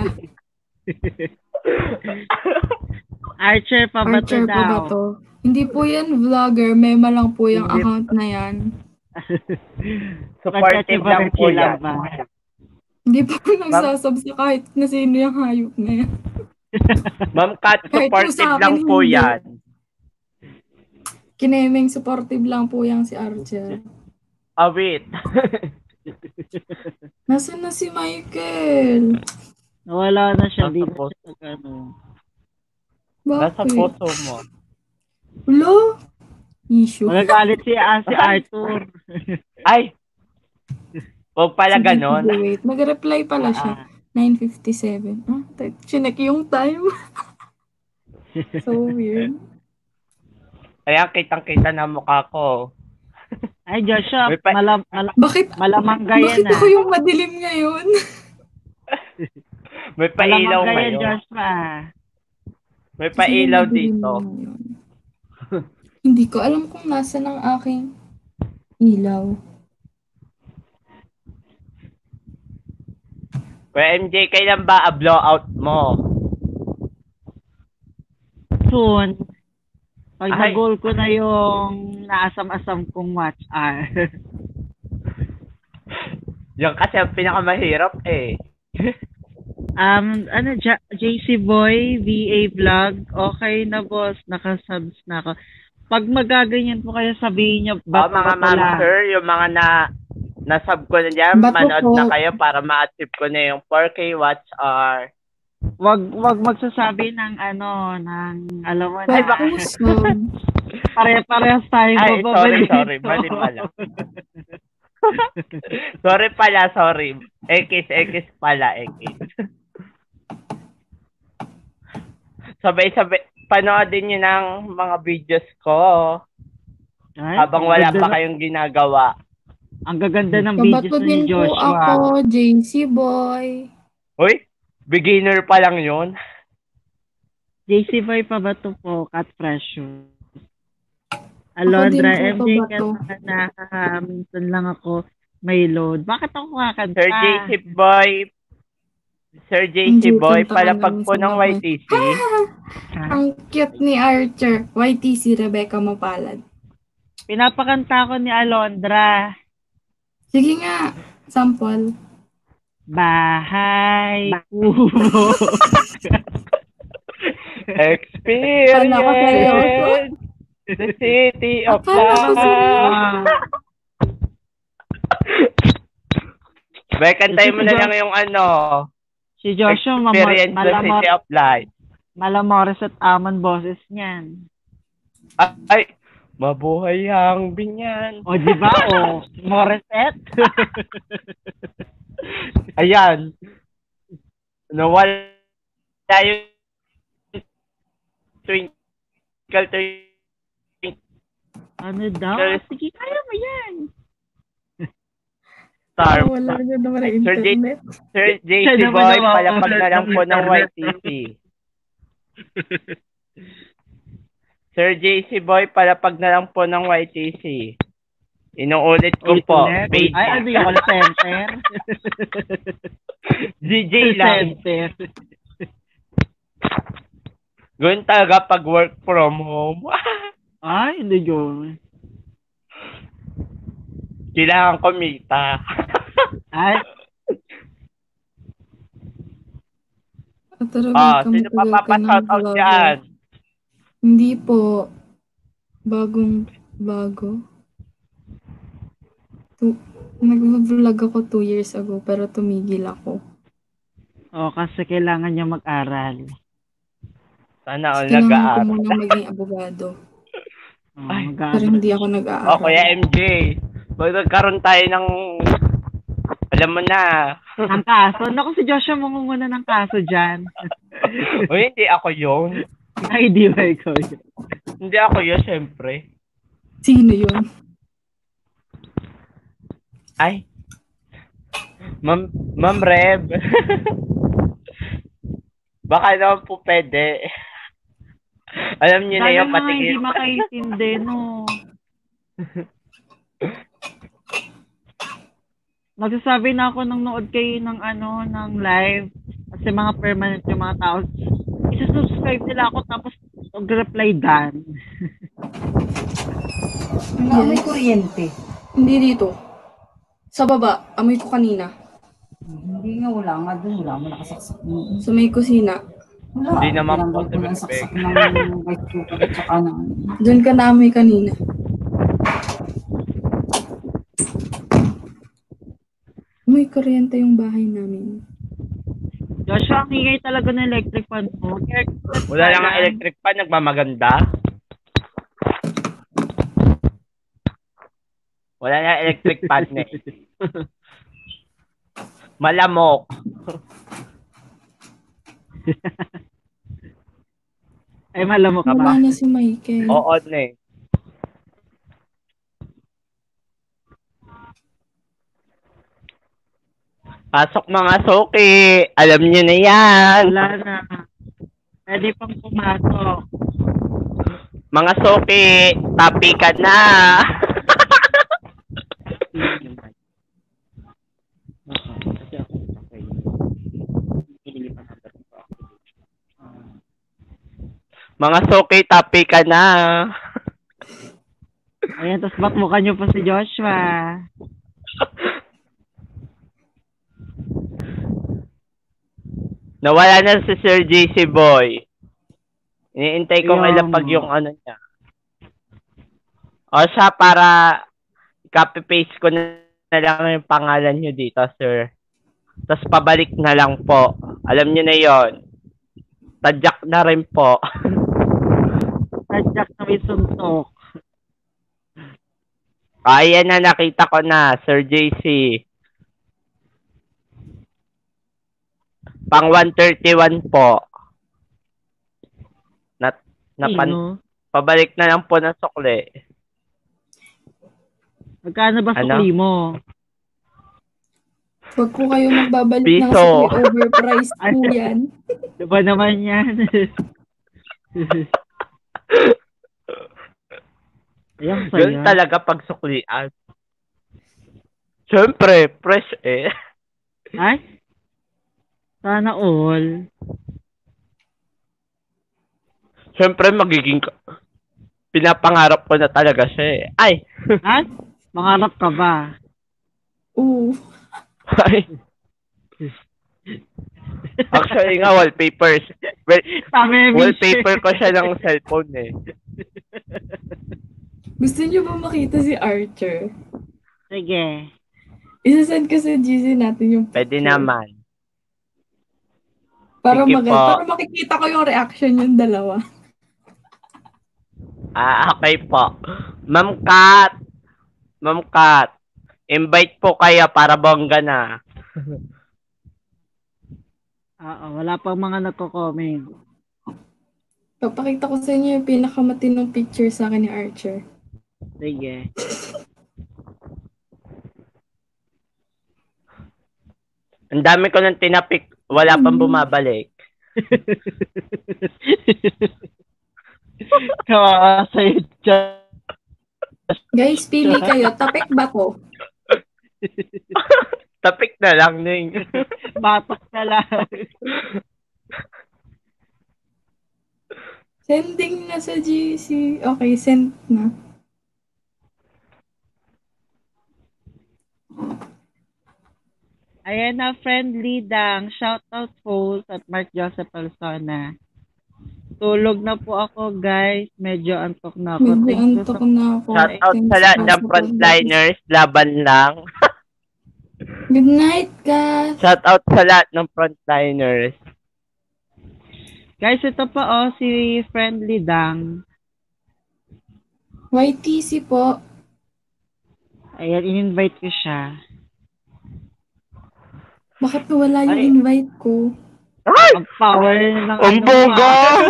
Archer pa ba to Archer po ba daw? to? Hindi po yan vlogger. Mema lang po yung Hindi. account na yan. Supportive lang po yan. Ba? Hindi po nagsasab sa kahit na sino yung hayop na yan. Ma'am Kat, Kahit po supportive sa akin, lang po hindi. yan. Kineming supportive lang po yan si Archer. Awit. Nasaan na si Michael? Nawala na siya. Nasa Di na post. siya ano. Nasa Bakit? photo mo. Hello? Issue. Magagalit si Arthur. Ay! Huwag pala Sige, ganon. sige, wait. Nag-reply pala siya. 9:57. Ah, chinek yung time. So weird. Kaya kitang-kita na mukha ko. Ay, Joshua, May pa- Bakit malamang gaya bakit na. ako yung madilim ngayon? May pailaw Malamang gaya, ngayon. Joshua. May Kasi pailaw yung madilim dito. ngayon. Hindi ko alam kung nasa ng aking ilaw. Kuya MJ, kailan ba blowout mo? Soon, pag Ay. nag-goal ko na yung naasam-asam kong watch hour. Yan kasi ang pinakamahirap eh. JC Boy, VA Vlog, okay na boss, nakasubs na ako. Pag magaganyan po kayo, sabihin niyo, Mga ma'am sir, yung mga na-sub ko na dyan, Bato manood po. na kayo para ma-achieve ko na yung 4K watch hour. Wag magsasabi ng alam mo na. Ay, baka- Pare-parehas tayo. Ay, bababalik sorry, dito. mali pala. sorry. X pala, X. Sabay-sabay, panoodin nyo ng mga videos ko Ay, habang wala pa kayong ginagawa. Ang gaganda ng videos Kabato ni din po Joshua. ako, JC Boy. Uy, beginner pa lang yun. JC Boy pa ba to po? Cat Pressure. Alondra, din po, MJ, Pabato. minsan lang ako may load. Bakit ako kakanta? Sir JC Boy, kanta ka palapag namin po sa ng mga- YTC. Ang cute ni Archer. YTC Rebecca Mapalad. Pinapakanta ko ni Alondra. Sige nga, sample. Bahay. Kala ko seryoso. Experience the city of Akala ko love. Bay, kantay mo na lang yung Si Joshua, Experience the city of light. Malamores at Amon boses niyan. Ay, mabuhay ang binyan. O, di ba? O, Moreset. Ayan. Nawala yung twinkle, twinkle, Ano daw? Sige, kaya mo yan. star. Wala na naman ang Sir internet. Sir JC Siya naman Boy, naman, palapag na lang po ng internet. YTC. Sir JC Boy, palapag na lang po ng YTC. Inuulit ko po. Ay, ano yung call center? DJ lang. Center. Gawin talaga pag work from home. Ay, hindi yun. Kailangan kumita. Ay, Sino pa papashoutout dyan? Hindi po. Bago. Nag-vlog ako 2 years ago pero tumigil ako. kasi kailangan niya mag-aral. Sana all Kailangan ko nag-aaral. munang maging abogado. Ay, Pero hindi ako nag-aaral. Kuya MJ, pag nagkaroon tayo ng, alam mo na. Ang kaso. Naku, si Joshua mangunguna ng kaso dyan. Uy, hindi ako yun. Ay, di ba ikaw yun? Hindi ako yun, syempre. Sino yun? Ay. Ma'am Reb. Baka naman po pwede. Alam niyo na Sana yung nga patigil. hindi makaintindi, no? Magsasabi na ako nung nood kayo ng ng live. Kasi mga permanent yung mga tao. Isa-subscribe nila ako tapos mag-reply dan. Amoy kuryente. Hindi dito. Sa baba. Amoy ko kanina. Hindi nga, wala nga doon. Wala mo nakasaksak. Sa may kusina. Wala. Hindi naman po, Tinanggal ko lang saksak Bek. ng rice cooker at saka ng... Doon ka naamoy kanina. Amoy kuryente yung bahay namin. Joshua, ang hingay talaga ng electric fan mo. Wala lang ang electric fan, nagmamaganda. Wala lang electric fan eh. Malamok. Ay, malamok ka ba? Wala na si Michael. Oo na eh. Pasok mga suki. Alam niyo na yan. Wala na. Pwede pang pumasok. Mga suki, tapi ka na. Mga suki, tapi ka na. Ayan, tapos bakmukan nyo pa si Joshua. Nawala na si Sir JC Boy. Iniintay ko ilapag yung ano niya. O siya, para copy-paste ko na lang yung pangalan nyo dito, sir. Tapos pabalik na lang po. Alam nyo na yon. Tadyak na rin po. Tadyak na may suntok. Ayan na, nakita ko na, Sir JC. Pang 131 po. Pabalik na lang po ng sukli. Magkano ba sukli mo? Huwag po kayo magbabalik ng Piso. sukli, overpriced po yan. Diba naman yan? Ayan, Ganun talaga pag suklian. Siyempre, fresh eh. Ay? Sana all. Siyempre, magiging... Pinapangarap ko na talaga siya eh. Ay! Ha? Mangarap ka ba? Oo. Ay! Actually nga, wallpapers. Wallpaper ko siya ng cellphone eh. Gusto niyo ba makita si Archer? Sige. Isasend ko sa GC natin yung picture. Pwede naman. Para Sige po. para makikita ko yung reaction yung dalawa. Okay po. Ma'am Kat, invite po kayo para bongga na. Wala pang mga nagko-comment. Papakita ko sa inyo yung pinakamatinong picture sa akin ni Archer. Sige. Ang dami ko nang tinapik, wala pang bumabalik. Kawawa sa'yo dyan. Guys, pili kayo. Tapik ba to? Tapik na lang, Ning. Batok na lang. Sending na sa GC. Okay, send na. Ayan na, friendly dang. Shoutout Fools at Mark Joseph Alsona. Tulog na po ako, guys. Medyo antok na ako. Medyo antok na ako. Shoutout sa lahat ng frontliners. Laban lang. Good night, guys. Shoutout sa lahat ng frontliners. Guys, ito pa si Friendly Dang. YTC po. Ayan, in-invite ko siya. Bakit nawala yung invite ko? Ang power ng Ang boga!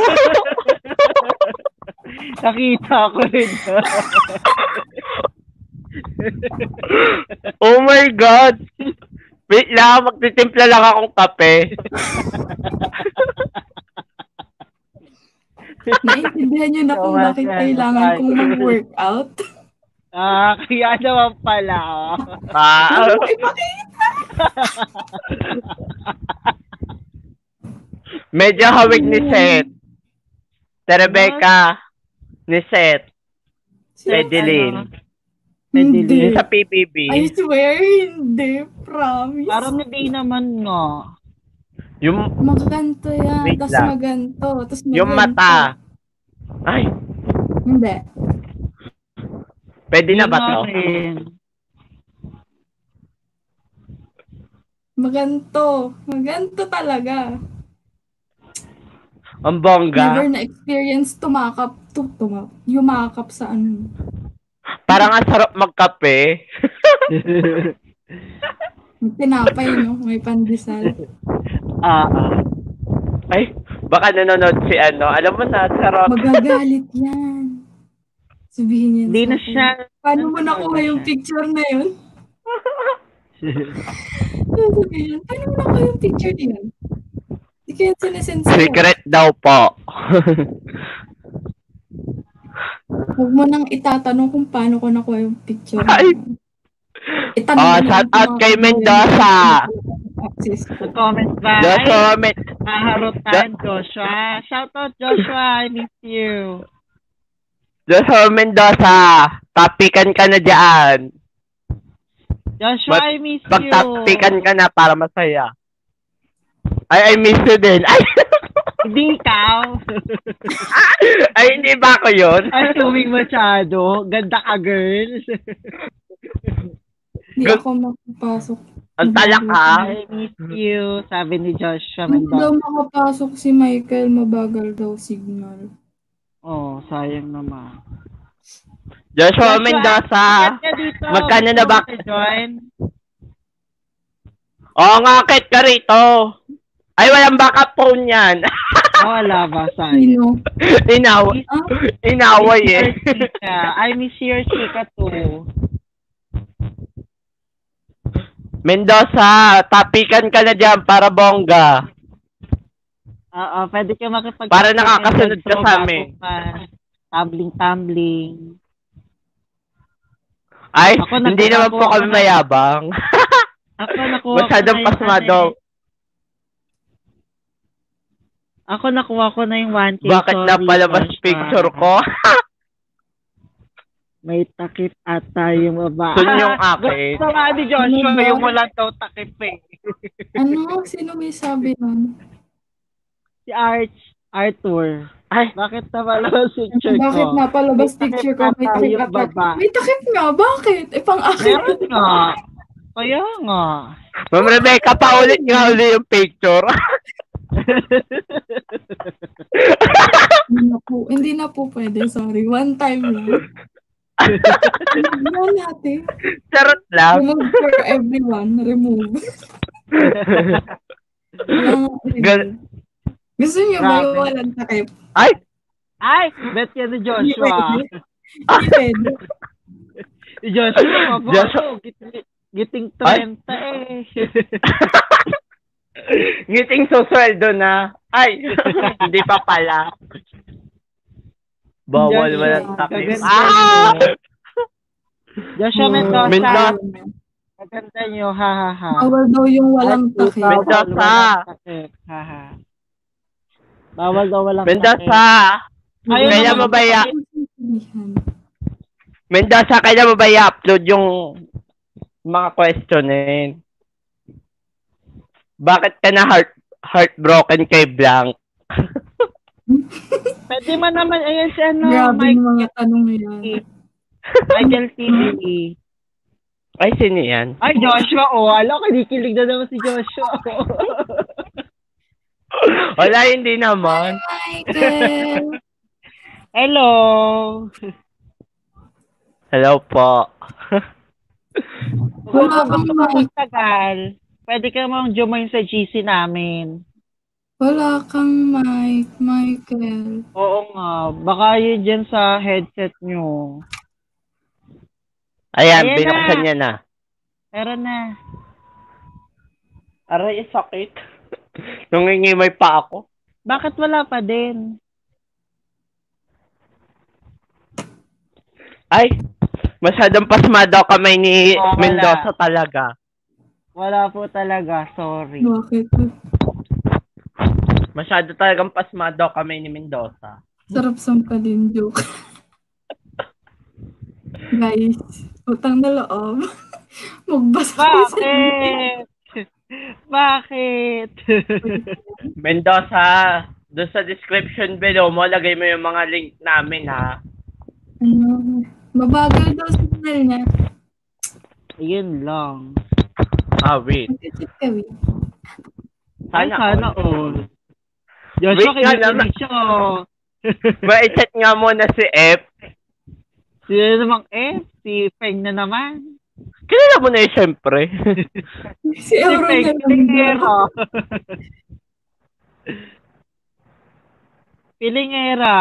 Nakita ko rin. Oh my God! Wait lang, magtitimpla lang akong kape. Naintindihan niyo na kung bakit kailangan kong mag-workout. Kaya naman pala. Medyo hawig ni Seth. Rebecca ni Seth. Edeline. Hindi. Sa PBB. I swear, hindi. Promise. Parang hindi naman nga. Yung Maganto yan. Wait Tapos lang. maganto. Tapos maganto. yung mata. Ay, Hindi. pwede na ba to? Maganto. Maganto talaga. Ang bongga. Never na-experience yumakap sa ano. Parang ang sarap magkape. May tinapay, no? May pandesal. Ay, baka nanonood si ano. Alam mo na, sarap. Magagalit yan. Sabihin niya. Hindi na siya. Paano mo nakuha yung picture na yun? Sasabihin, paano mo nakuha yung picture niya? Hindi kaya sinesend sa'yo. Secret daw po. Huwag mo nang itatanong kung paano ko nakuha yung picture Ay. niya. Itanong mo na lang Shout sa out mga kay kaibigan Mendoza. mo, access ko. Nag-comment ba? Joshua, Ay, maharutan, Joshua. Shout out, Joshua. I miss you. Joshua Mendoza, tapikan ka na dyan. Joshua, I miss you. Pagtapikan ka na para masaya. Ay, I miss you din. Ay, Hindi ikaw. ay hindi ba ako yun? Assuming masyado. Ganda ka, girl. Hindi ako makapasok. Ang talak ka. I miss you. Sabi ni Joshua Hindi daw Mendoza. makapasok si Michael, mabagal daw signal. Oh, sayang naman. Joshua Mendoza. Bakit ka dito? Magkano na ba? Gusto mo join? Oo nga, akit ka rito. Ay, walang backup phone yan. Wala ba? Sayang. Sino? Inaway eh. I miss your chika too. Mendoza, tapikan ka na dyan para bongga. Oo, pwede ka makipag- Para nakakasunod ka sa amin. Tumbling. Ay, Ako, hindi naman po nagkakakuha kami ko na- mayabang. Ako nakuha Masyadong pasmado. Ako nakuha ko na yung 1K. Bakit Sorry, napalabas Joshua. picture ko? May takip ata yung baba. Sun yung akin. Gusto nga ni Joshua, Ano ba? yung walang daw takip eh. Ano? Sino may sabi nun? Si Arthur. Ay, Bakit na palabas picture ko? Bakit napalabas May picture takip ko? May ata takip yung ata. baba. May takip nga. Bakit? pang akin. Meron nga. Kaya nga. Ma'am Rebecca, paulit nga uli yung picture. Hindi na po pwede. Sorry. One time lang. Ano natin? Charot lang. Remove for everyone. Remove. Gal- Gusto niyo ba yung Grabe. walang takip? Ay, bet yan ni Joshua. Hindi pwede. Si Joshua, mabo. Joshua. Giting 30 eh. Ngiting susweldo na. Ay, hindi pa pala. Bawal Joshua, walang takip. kaganda Ah! mo. Joshua Mendoza. Mendoza. Maganda nyo, ha ha ha. Bawal daw yung walang takip. Mendoza. Ha ha. Bawal daw walang Mendoza. Ayun Kailan naman. mo ba Mendoza, kailan mo ba i-upload yung mga questionin? Bakit ka na heartbroken kay Blank? Pwede man naman, ayan si ano, Grabe yung mga tanong na yan. Michael TV. Ay, sino yan? Ay, Joshua, oh. Alam, kinikilig na naman si Joshua. Wala, hindi naman. Michael! Hello. Hello po. Kung Wala gusto kang mo mic. magtagal, pwede ka mong join sa GC namin. Wala kang mic, Michael. Oo nga. Baka yun dyan sa headset nyo. Ayan, Ayan binuksan na. niya na. Meron na. Aray, sakit. Nungingimay pa ako. Bakit wala pa din? Ay, masyadong pasmado kamay ni Oh, wala. Mendoza talaga. Wala po talaga. Sorry. Bakit? Masyado talagang pasmado kamay ni Mendoza. Sarap sampalin joke. Guys, utang na loob. Magbasa ko sa Bakit? Bakit? Mendoza, doon sa description below mo, lagay mo yung mga link namin, ha? ano, mabagal daw signal niya. Yun lang. Ah, wait. Mag-check ka, wait. Ay, Sana sana all. all. Joshua, Wait nga naman. kinikilig siya. Oh. Ma-chat nga muna si F. Sino namang si Feng na naman. Kilala mo na yun, syempre. Si Euro na lang. Pilingera. Pilingera.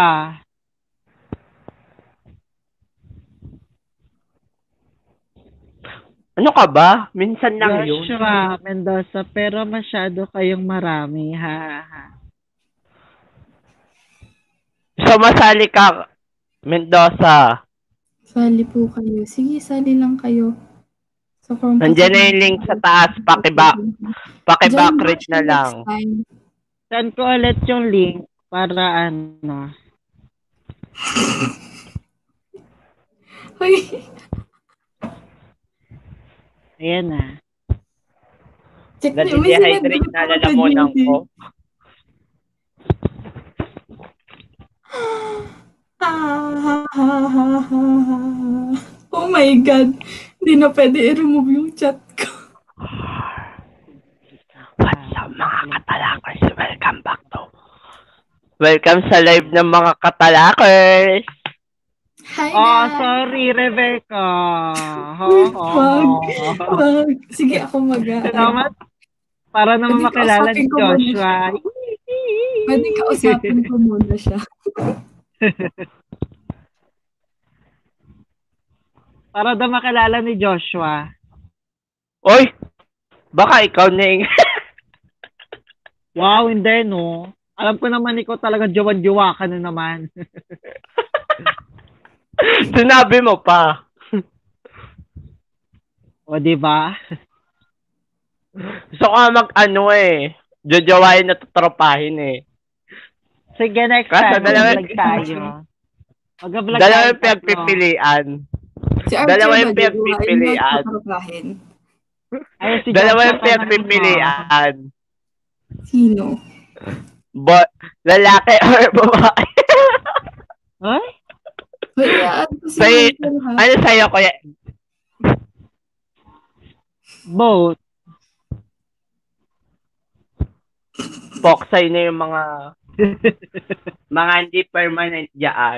Ano ka ba? Minsan lang yun. Joshua Mendoza, pero masyado kayong marami. Ha. Sumasali ka, Mendoza. Sali po kayo. Sige, sali lang kayo. So, kung Nandiyan na yung link sa taas. Paki-backreach na lang. Send ko ulit yung link para ano. Hoy. Ayan na. Check niyo. Nadi-dehydrate na lalamunan ko. Oh my God. Hindi na pwede i-remove yung chat ko. What's up mga katalakers? Welcome back to. Welcome sa live ng mga katalakers. Hi Sorry, Rebecca. Wag. Sige, ako Salamat. Para naman Pwede makilala ni kausapin ko Joshua. Pwede kausapin ko muna siya. Para daw makilala ni Joshua. Oy! Baka ikaw na yung... Wow, hindi no. Alam ko naman ikaw talaga jowa-jowa ka na naman. Sinabi mo pa. O, di ba? Gusto ko jojowain na tutropahin eh. Sige, next Kaso, time, mag-vlog tayo. Mag-vlog Dalawa tayo yung pinagpipilian. Si Archer Dalawa yung ba, pinagpipilian. Ay, si Dalawa Joshua yung pinagpipilian. Sino? Lalaki or babae. Ay? Ano sa'yo, kuya? Both. Poksay na yung mga hindi permanent dyan.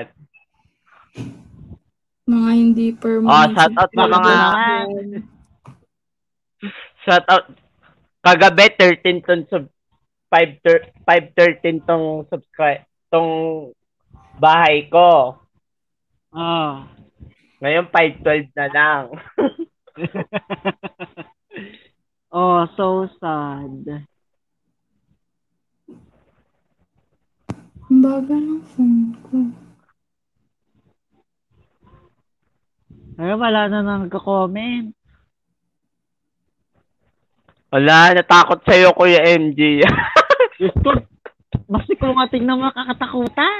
Mga hindi permanent. Shout out sa mga... Shout out. Kagabi, 13 tong 513 tong subscribe. Tong bahay ko. Ngayon, 512 na lang. So sad. Ang bagal ng phone ko. Ay, wala na nagko-comment. Wala, natakot sa'yo, Kuya MJ. Gusto, basta ko nga tingnan mga kakatakutan.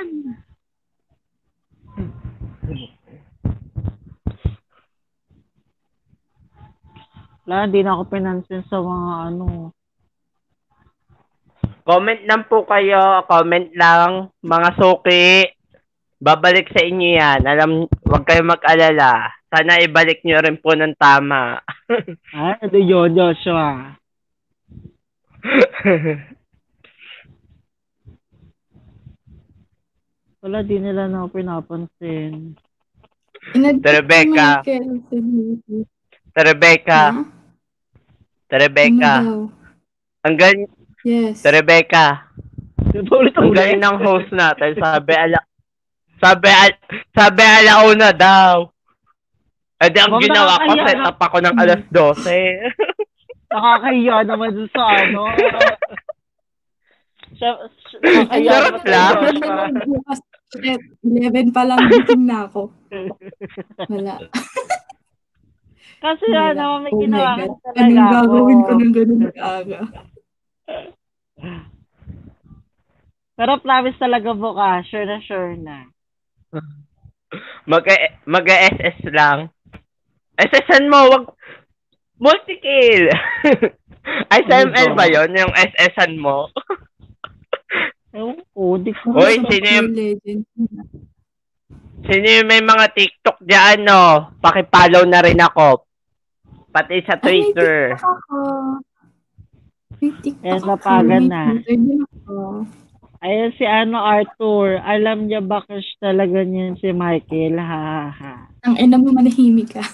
Wala, hindi na ako pinansin sa mga ano. Comment lang po kayo. Comment lang. Mga suki. Babalik sa inyo yan. Huwag kayo mag-alala. Sana ibalik nyo rin po ng tama. Ito yun, Joshua. Wala, di nila na ako pinapansin. Rebecca. Ang galing. Yes. Rebecca. Ang galing ng host natin. Sabi alauna daw. Eh di ang ginawa ko, set up ako ng alas 12. Nakakahiya naman dun sa ano. Charot lang. 11 pa lang gising na ako. Wala. Kasi naman may ginawa ko talaga. Anong gagawin ko ng ganun aga? Pero promise talaga bukas. Sure na. Mag-SS lang. SSN mo, wag multi-kill. SML ba yun? Yung SSN mo? Di ko. Uy, sino yung may mga TikTok dyan, no? Pakipollow na rin ako. Pati sa Twitter. Napagan na. Ayan si Arthur. Alam niya ba crush talaga niyan si Michael? Ha. Ang ina mo, manahimik ka.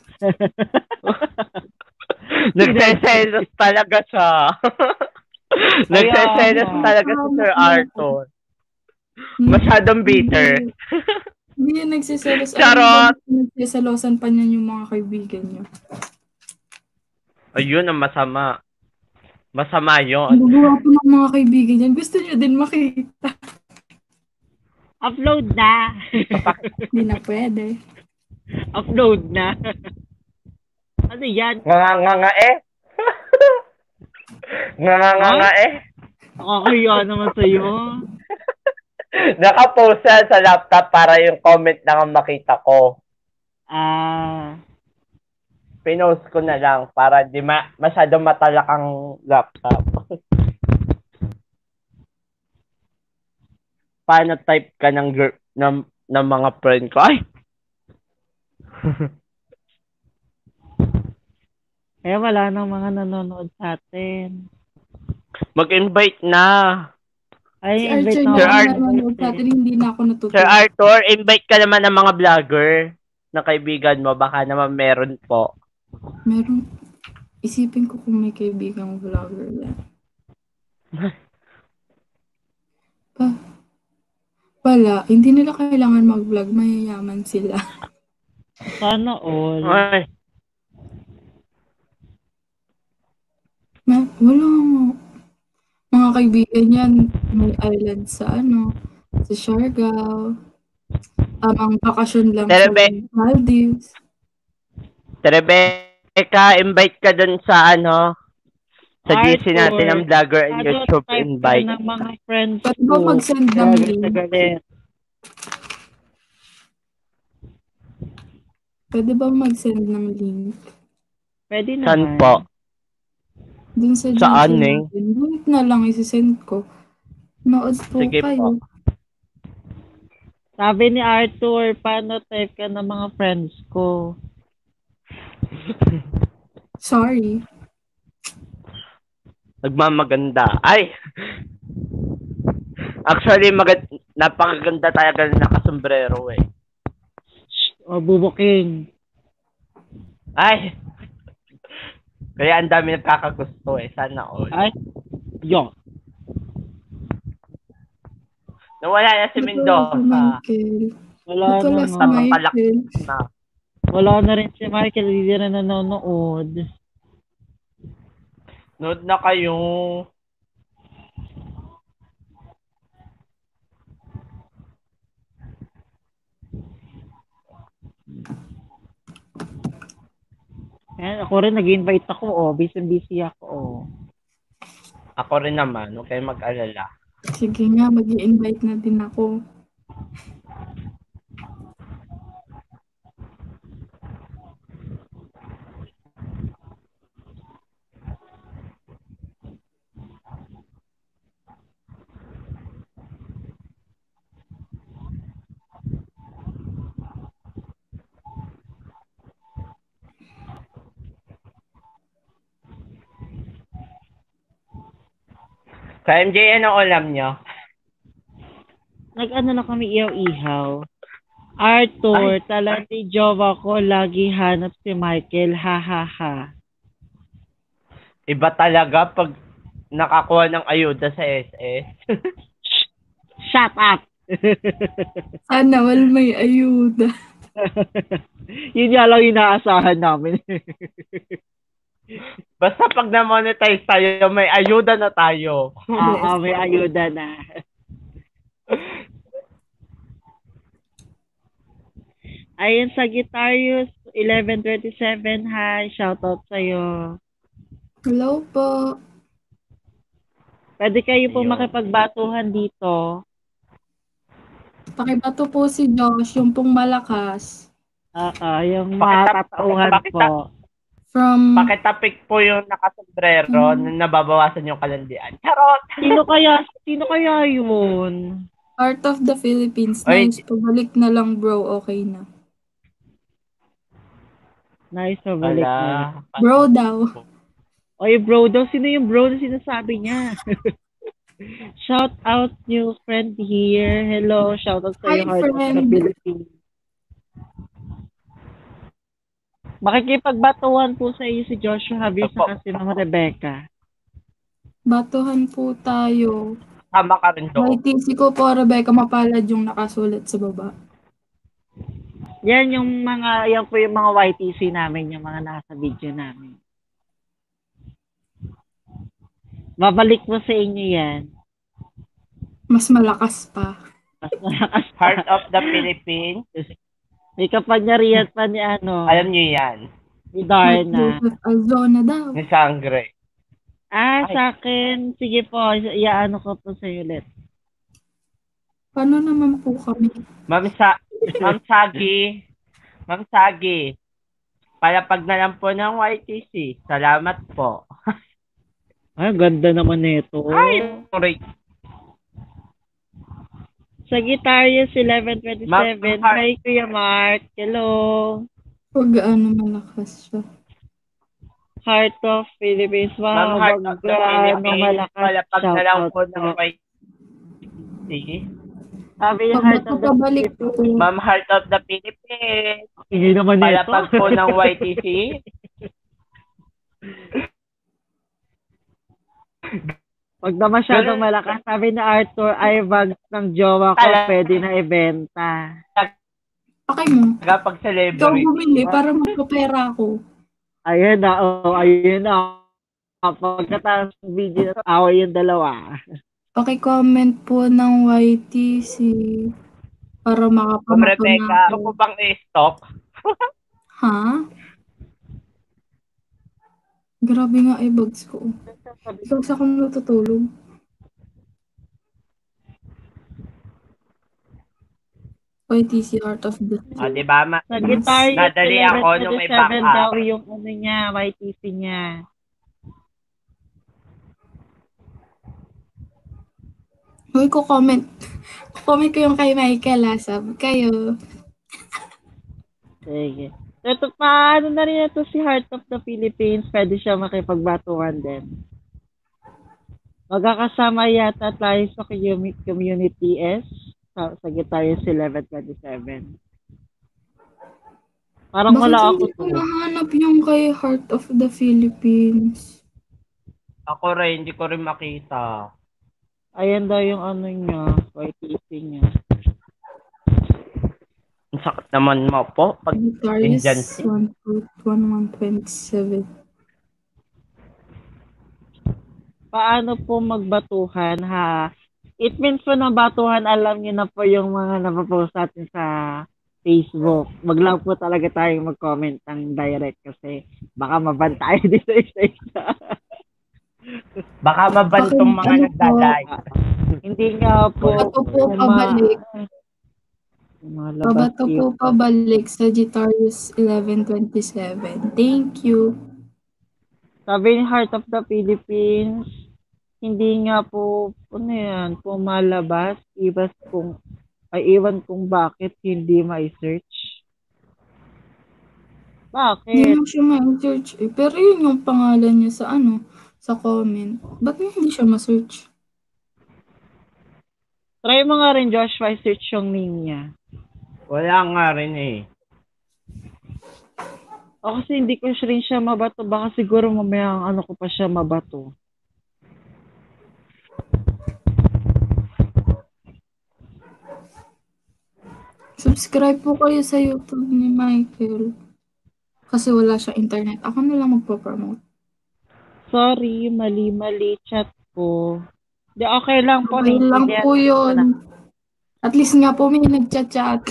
Nagseselos talaga siya. Nagseselos talaga si Sir Arthur. Masyadong bitter. Hindi yan nagsiselos. Charot! Nagsiselosan pa niyan yung mga kaibigan niyo. Ayun ang masama. Masama Ang yun. gagawa po ng mga kaibigan yan. Gusto nyo din makita. Upload na. Hindi na pwede. Upload na. Ano yan? Nga eh. Nga eh. Nakakaya naman sa'yo. Nakapost yan sa laptop para yung comment lang ang makita ko. Pinost ko na lang para di masyadong matalak ang laptop. Paano type ka ng mga friend ko? Ay! Eh, wala nang mga nanonood sa atin. Mag-invite na. Si Ay, invite Archer na na Sir ako. ang nanonood sa atin, hindi na ako natutuwa. Sir Arthur, invite ka naman ng mga vlogger na kaibigan mo. Baka naman meron po. Meron. Isipin ko kung may kaibigang vlogger yan. Wala. Hindi nila kailangan mag-vlog. Mayayaman sila. Sana all. Ay, Wala. Mga kaibigan yan, may island sa sa Siargao. Tamang bakasyon lang sa Maldives. Rebecca, invite ka dun sa sa GC Arthur, natin ng vlogger and YouTube type ka invite. ng mga friends Pwede ba ko. mag-send ng Galit link? na galit. Pwede ba mag-send ng link? Pwede naman. Saan po? Dun sa Saan, GC Neng? natin. Link na lang isisend ko. Nood po Sige kayo. po. Sabi ni Arthur, paano type ka ng mga friends ko? Sorry. Nagmamaganda. Ay! Actually, napakaganda talaga na nakasombrero eh. O, bubuking. Ay! Kaya ang dami nagkakagusto eh. Sana all. Ay, yun. Nawala na si Mendoza. Michael. Wala Ito na lang si nga. Michael. Na. Wala na rin si Michael. Hindi na nanonood. Nood na kayo. Ayan, ako rin nag-invite ako. Busy ako. Ako rin naman. Huwag kayong mag-alala. Sige nga, mag-i-invite na din ako. Sa MJ, ano alam nyo? Nag-ano na kami ihaw-ihaw. Arthur, talati jowa ko, lagi hanap si Michael. Ha ha ha. Iba talaga pag nakakuha ng ayuda sa SS. Shut up! Sana wal may ayuda. Yun nga lang inaasahan namin. Basta pag na-monetize tayo, may ayuda na tayo. May ayuda na. Ayun, Sagittarius 1127, hi, shoutout sa'yo. Hello po. Pwede kayo po Ayun. makipagbatuhan dito. Pakibato po si Josh, yung pong malakas. Yung mga tatauhan po. From, Pakitapik po yung nakasombrero na nababawasan yung kalandian. Charot! Sino kaya yun? Art of the Philippines. Ay. Nice. Pabalik na lang bro, okay na. Nice, balik na. Wala. Bro daw. Oy, bro daw. Sino yung bro na sinasabi niya? Shout out new friend here. Hello, shout out sa Hi, iyo, Heart of the friend. Philippines. Makikipagbatuhan po sa iyo si Joshua Javier sa si Ma'am Rebecca. Batuhan po tayo. Tama ka rin doon. May TC ko po, Rebecca, mapalad yung nakasulat sa baba. Yan po yung mga YTC namin, yung mga nasa video namin. Babalik mo sa inyo yan. Mas malakas pa. Mas malakas pa. Heart of the Philippines. May kapangyarihan pa ni Alam niyo yan. ni Darna. Joseph Alzona daw. Ni Sangre. Ay. Sa akin, sige po, iaano ko po sa ulit. Paano naman po kami? Ma'am Sagi. Palapag na lang po ng YTC. Salamat po. Ay, ganda naman nito. Ay, sorry. Sagittarius 1127. Hi, Kuya Mark. Hello. Huwag malakas siya. Heart of Philippines. Ma'am Heart of the Philippines. Palapag na lang po ng YTC. Sabi yung Heart of the Philippines. Ma'am Heart of the Philippines. Hindi naman nito. Palapag po ng YTC. Pag na masyadong malakas, sabi na Arthur, ay bags ng jowa ko, pwede na ibenta. Okay mo. Kapag Ikaw celebrity. bumili para magpapera ako. Ayun na. Pagkatapos ng video, away yung dalawa. Paki-comment po ng YTC para Ma'am Rebecca, ako ako. po bang i-stop? Ha? Grabe nga bags ko. Bags ako natutulog. YTC Art of the Diba? Sagittarius Nadali ako nung may 1127 backup. daw yung niya, YTC niya. Uy, comment ko yung kay Michael, ha? Sabi kayo. Sige. Ito pa, na rin ito si Heart of the Philippines. Pwede siya makipagbatuhan din. Magkakasama yata tayo sa Community S. Sa Sagittarius 1127. Parang wala ako to. Bakit hindi ko mahanap yung kay Heart of the Philippines? Ako rin, hindi ko rin makita. Ayan daw yung niya, YTC niya. Ang sakit naman mo po. Pag Sagittarius agency. 1127. Paano po magbatuhan, ha? It means po na batuhan, alam niyo na po yung mga napapost natin sa Facebook. Wag lang po talaga tayong mag-comment ng direct kasi baka maban tayo dito isa-isa. Baka mabantong mga nagdalay. Hindi nga po. Bato po pabalik. Bato po pabalik sa Sagittarius 1127. Thank you. Sabi ni Heart of the Philippines, hindi nga po, pumalabas. Iwan kung bakit hindi ma-search. Bakit? Hindi mo siya ma-search eh. Pero yun yung pangalan niya sa comment. Ba't hindi siya ma-search? Try mo nga rin, Joshua, search yung name niya. Wala nga rin eh. O kasi hindi ko rin siya mabato. Baka siguro mamaya ko pa siya mabato. Subscribe po kayo sa YouTube ni Michael. Kasi wala siya internet. Ako na lang magpo-promote. Sorry, mali chat ko. Di, okay lang po. Okay lang po yun. At least nga po may nagchat-chat.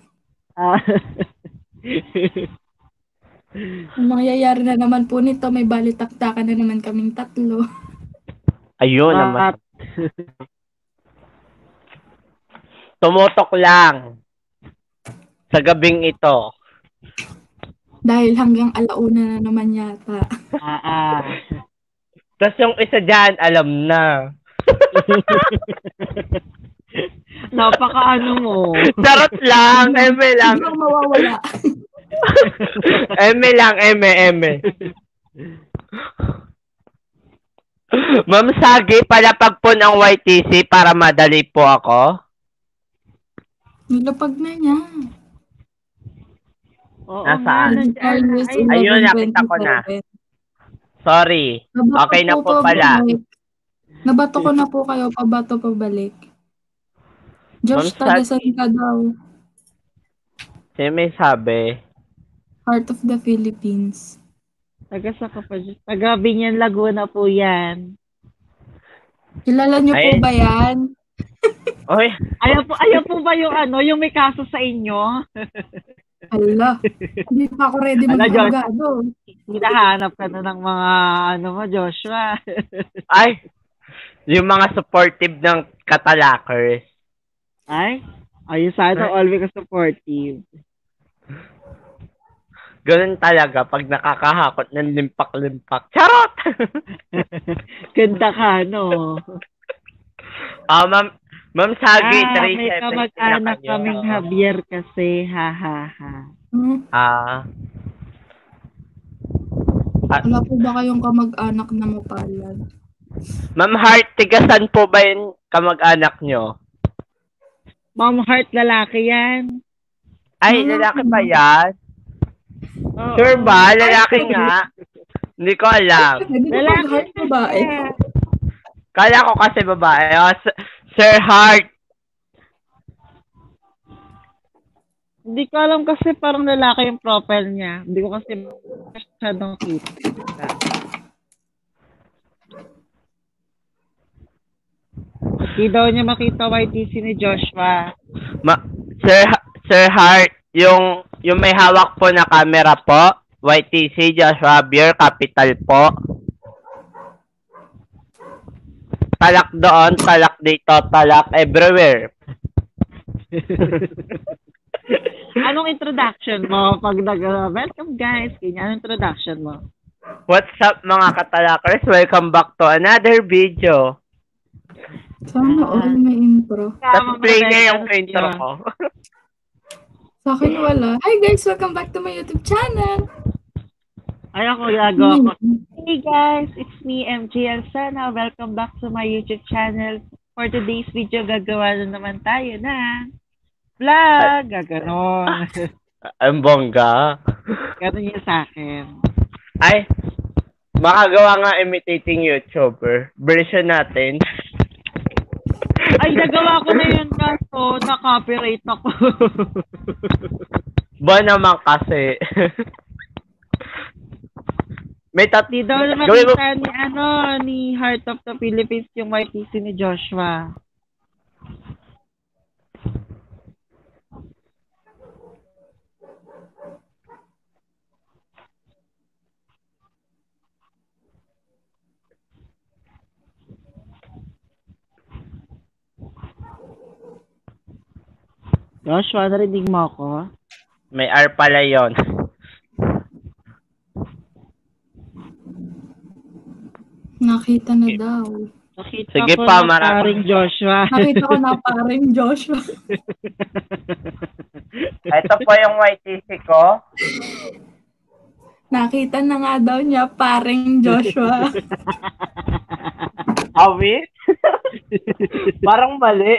Ang mangyayari na naman po nito, may balitaktakan na naman kaming tatlo. Ayun naman. Tumutok lang. Sa gabing ito. Dahil hanggang alauna na naman yata. Tapos yung isa dyan, alam na. Napaka mo. Charot lang. Eme lang. Hindi mawawala. Eme lang. Eme. Ma'am Sagi, palapag po ng YTC para madali po ako. Nilapag na niya. Oo, nasaan? Ayun, nakita ko na. Sorry. Okay na po pala. Nabato ko na po kayo, pabato pabalik. Josh, tagasan ka daw. Sino may sabi? Heart of the Philippines. Tagasa ka pa dyan. Taga Binyan, Laguna po yan. Kilala niyo po Ay. ba yan? Oy, Ayaw po ba yung yung may kaso sa inyo? Hala. Hindi pa ako ready Ala, Diyos. mag-abogado. Hinahanap ka na ng mga mo, Joshua. ay, yung mga supportive ng katalakers. Ay, ayun sana always supportive. Ganun talaga pag nakakahakot ng limpak-limpak. Charot! Ganda ka, no? Ma'am Sagi, May kamag-anak kaming Javier kasi, ha. Wala po ba kayong kamag-anak na mapalad? Ma'am Heart, tigasan po ba yung kamag-anak nyo? Ma'am Heart, lalaki yan. Ay, lalaki ba yan? Oo. Sure ba? Lalaki nga. Hindi ko alam. Hindi ko Lalaki mag-heart babae. Kala ko kasi babae. Sir Heart. Hindi ko alam kasi parang lalaki yung profile niya. Hindi ko kasi masyadong kita. Hindi daw niya makita YTC ni Joshua. Sir Heart, yung may hawak po na camera po, YTC, Joshua Beer, Capital po. Talak doon, talak dito, talak everywhere. Anong introduction mo? Pag welcome guys, anong introduction mo? What's up mga katalakers? Welcome back to another video. Sana all may intro. Tapos play niya yung intro ko. Sa akin wala. Hi guys, welcome back to my YouTube channel. Ay, ako gagawa ko. Hey guys, it's me, MJ Alsana. Welcome back to my YouTube channel. For today's video, gagawa na naman tayo na vlog. Gaganon. Ang bongga. Ganon yun sa akin. Ay, makagawa nga imitating YouTuber. Version natin. Ay, nagawa ko na yun kaso na-copyright ako. Ba naman kasi. May Di daw naman kita ni Heart of the Philippines yung YTC ni Joshua. Joshua, narinig mo ako? May R pala yun. Nakita na daw. Nakita Sige ko pa, na paring Joshua. Nakita ko na paring Joshua. Ito po yung YTC ko. Nakita na nga daw niya paring Joshua. Awit? Parang mali.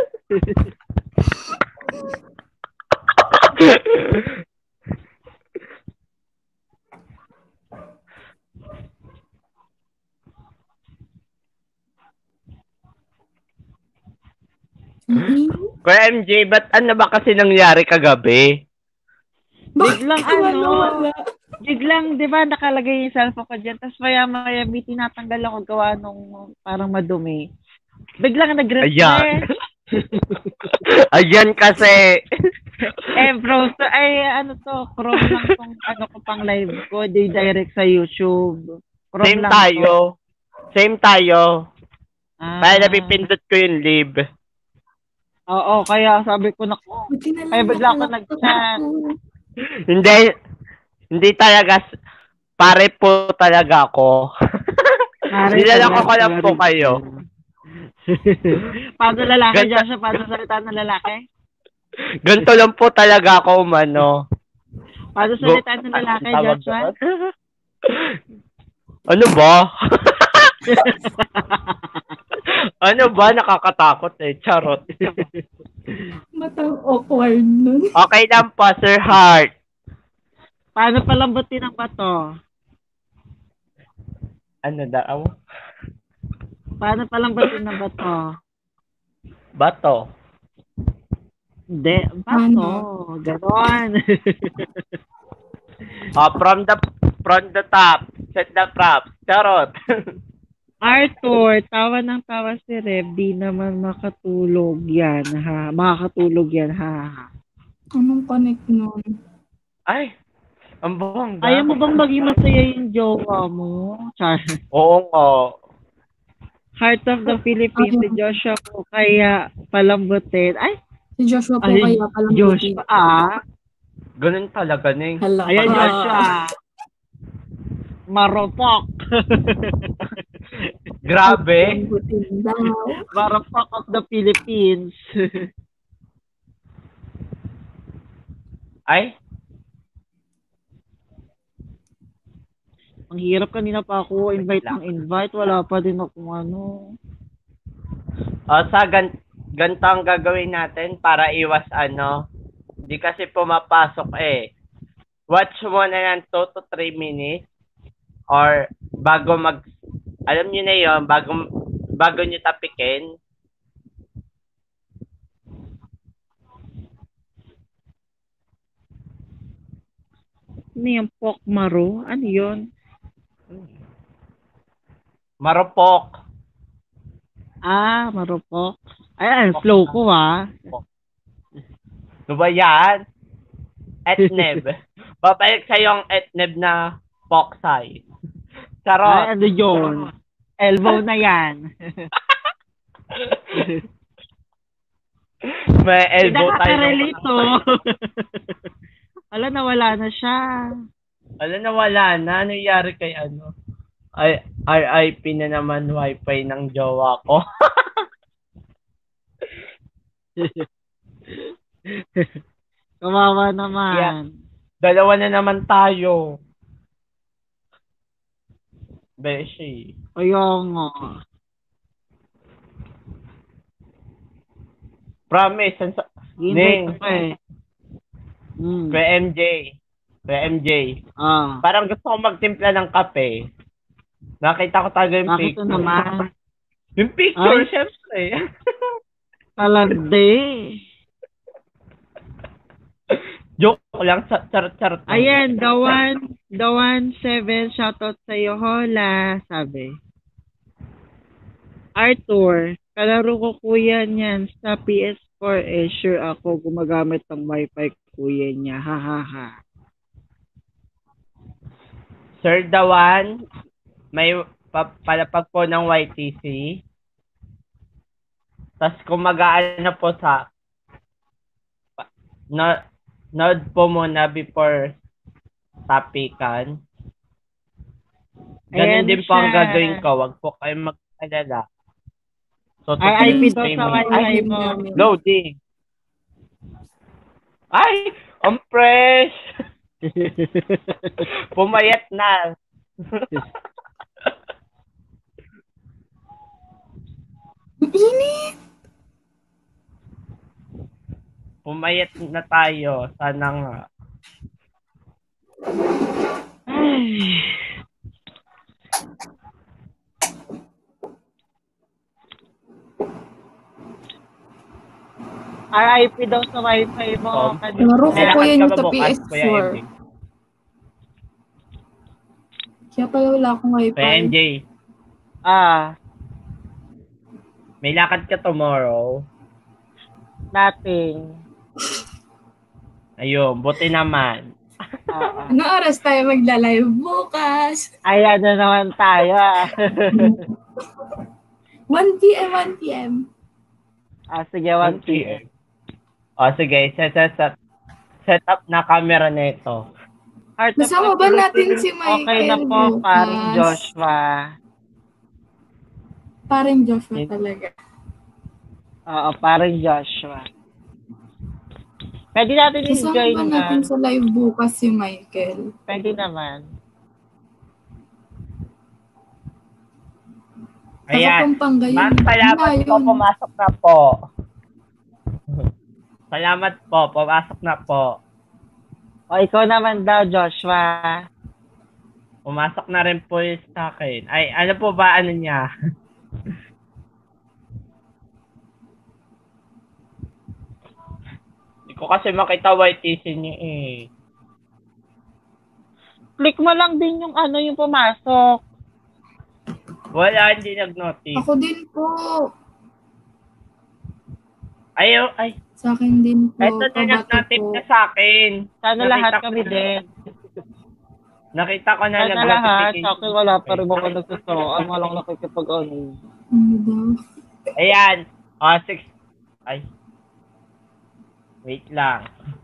Kuya MJ, ba't ano ba kasi nangyari kagabi? Biglang wala? Biglang, di ba, nakalagay yung cellphone ko dyan, tapos maya may tinatanggal ako gawa nung parang madumi. Biglang nag-refresh. Ayan. Ayan kasi. Bro, so, Chrome lang tong ko pang live ko, direct sa YouTube. Chrome Same lang tayo. Same tayo. Ah. Kaya napipindot ko yung live. Oo, kaya sabi ko ay bigla ako nag-chat. Hindi talaga, pare po talaga ako. Nilalako ko lang po kayo. Paano lalaki, Joshua? Paano salita ng lalaki? Ganito lang po talaga ako, umano. Paano salita ng lalaki, Joshua? Ano ba? Ano ba? Nakakatakot eh. Charot. Matang awkward nun. Okay lang po, Sir Heart. Paano palambutin ang bato? Ano daw? Paano palambutin ang bato? Bato. Hindi, bato. Ganon. From the top. Set the props. Charot. Arthur, tawa ng tawa si Rev. Di naman makatulog yan, ha? Makakatulog yan, ha? Anong connect nun? Ay, ang bongga. Ayaw mo bang maging masaya yung jowa mo? Char. Oo nga. Heart of the Philippines, si Joshua po kaya palambutin. Ay, Si Joshua po ay, kaya palang Joshua, Ganun talaga, Ning. Hala. Ayan, Joshua. Marupok. Grabe. Palambutin daw. Marupok of the Philippines. Ay, Ang hirap kanina pa ako invite ng invite. Wala pa din akong ano. sa ganito ang gagawin natin para iwas Hindi kasi pumapasok eh. Watch mo na ng 2 to 3 minutes or bago alam niyo na yon bago niyo tapikin. Ano yung pokmaro? Ano yun? Marupok. Marupok. Ayan, flow ko Ano ba yan? Etneb. Babalik sa yung etneb na poksay. Charot. Ay, ano yun? Elbow na yan. May elbow tayo. Nakaka-relate to. Wala, nawala na siya. Nawala na. Ano nangyari kay Ay, RIP na naman wifi ng jowa ko. Kawawa naman. Yeah. Dalawa na naman tayo. Beshi. Ayun nga. Promise. Ning. Kay MJ. Parang gusto ko magtimpla ng kape. Nakita ko talaga yung picture. Bakit naman? Yung picture, syempre. Talande. Joke lang, charot. Ayan, Dawan 7, shoutout sa'yo, hola, sabi. Arthur, kalaro ko kuya niyan sa PS4 sure ako gumagamit ng wifi kuya niya, ha. Sir Dawan, may palapag po ng YTC. Tapos kung mag-aano po sa nod po muna before tapikan. Ganun din po ang gagawin ko. Wag po kayong mag-alala. So, RIP daw sa wifi mo. Loading. Ay! Ang fresh! Pumayat na. Init! Pumayat na tayo. Sana nga. RIP daw sa wifi mo. Laro ko po yan sa PS4. Kaya pala wala akong wifi. MJ. May lakad ka tomorrow? Nothing. Ayun, buti naman. Anong oras tayo magla-live bukas? Ayan na naman tayo. 1 p.m. Sige, 1 p.m. Sige, set up na camera nito. Masama ba natin si Michael okay na po, bukas? paring Joshua. Paring Joshua talaga. Oo, paring Joshua. Pwede natin i-join ba natin sa live bukas si Michael? Pwede naman. Ayan. Ma'am, salamat po. Pumasok na po. Salamat po. Pumasok na po. O, ikaw naman daw, Joshua. Pumasok na rin po sa akin. Ay, ano po ba ano niya? Hindi ko kasi makita YTC niya eh. Click mo lang din yung yung pumasok. Wala, hindi nag-notice. Ako din po. Ay. Sa akin din po. Ito na Kabato nag-notice po. na sa akin. Sana lahat kami din. Nakita ko na Sana lahat. nag-notification. Sa akin wala pa rin ako nagsuso. Ang walang nakikipag ano. Ano daw? Ayan. 6. Ay. Wait lang.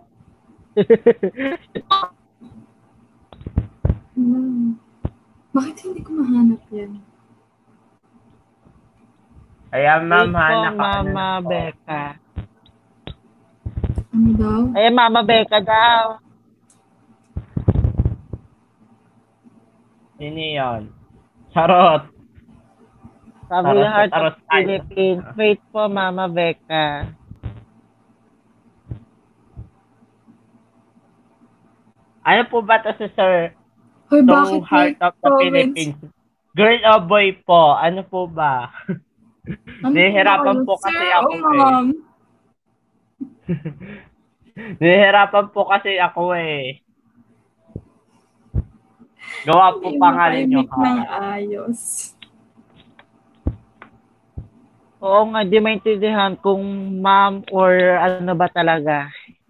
Bakit hindi ko mahanap yan? Ayan, ma'am, Wait po, ha. Mama Becca. Ano daw? Ayan, Mama Becca daw. Sino yun? Charot. Sabi Taros- ng Heart of taros tayo. Philippines. Wait po, Mama Becca. Ano po ba to sa Sir? Hoy, Tong bakit may Heart of the comments? Philippines. Girl o boy po? Ano po ba? Ano Nahihirapan ba? po kasi Sir ako o ma'am? Nahihirapan po kasi ako eh. Gawa po Hindi pangalan nyo, makahimik ng ha? ayos. Oo nga, di maintindihan kung ma'am or ano ba talaga.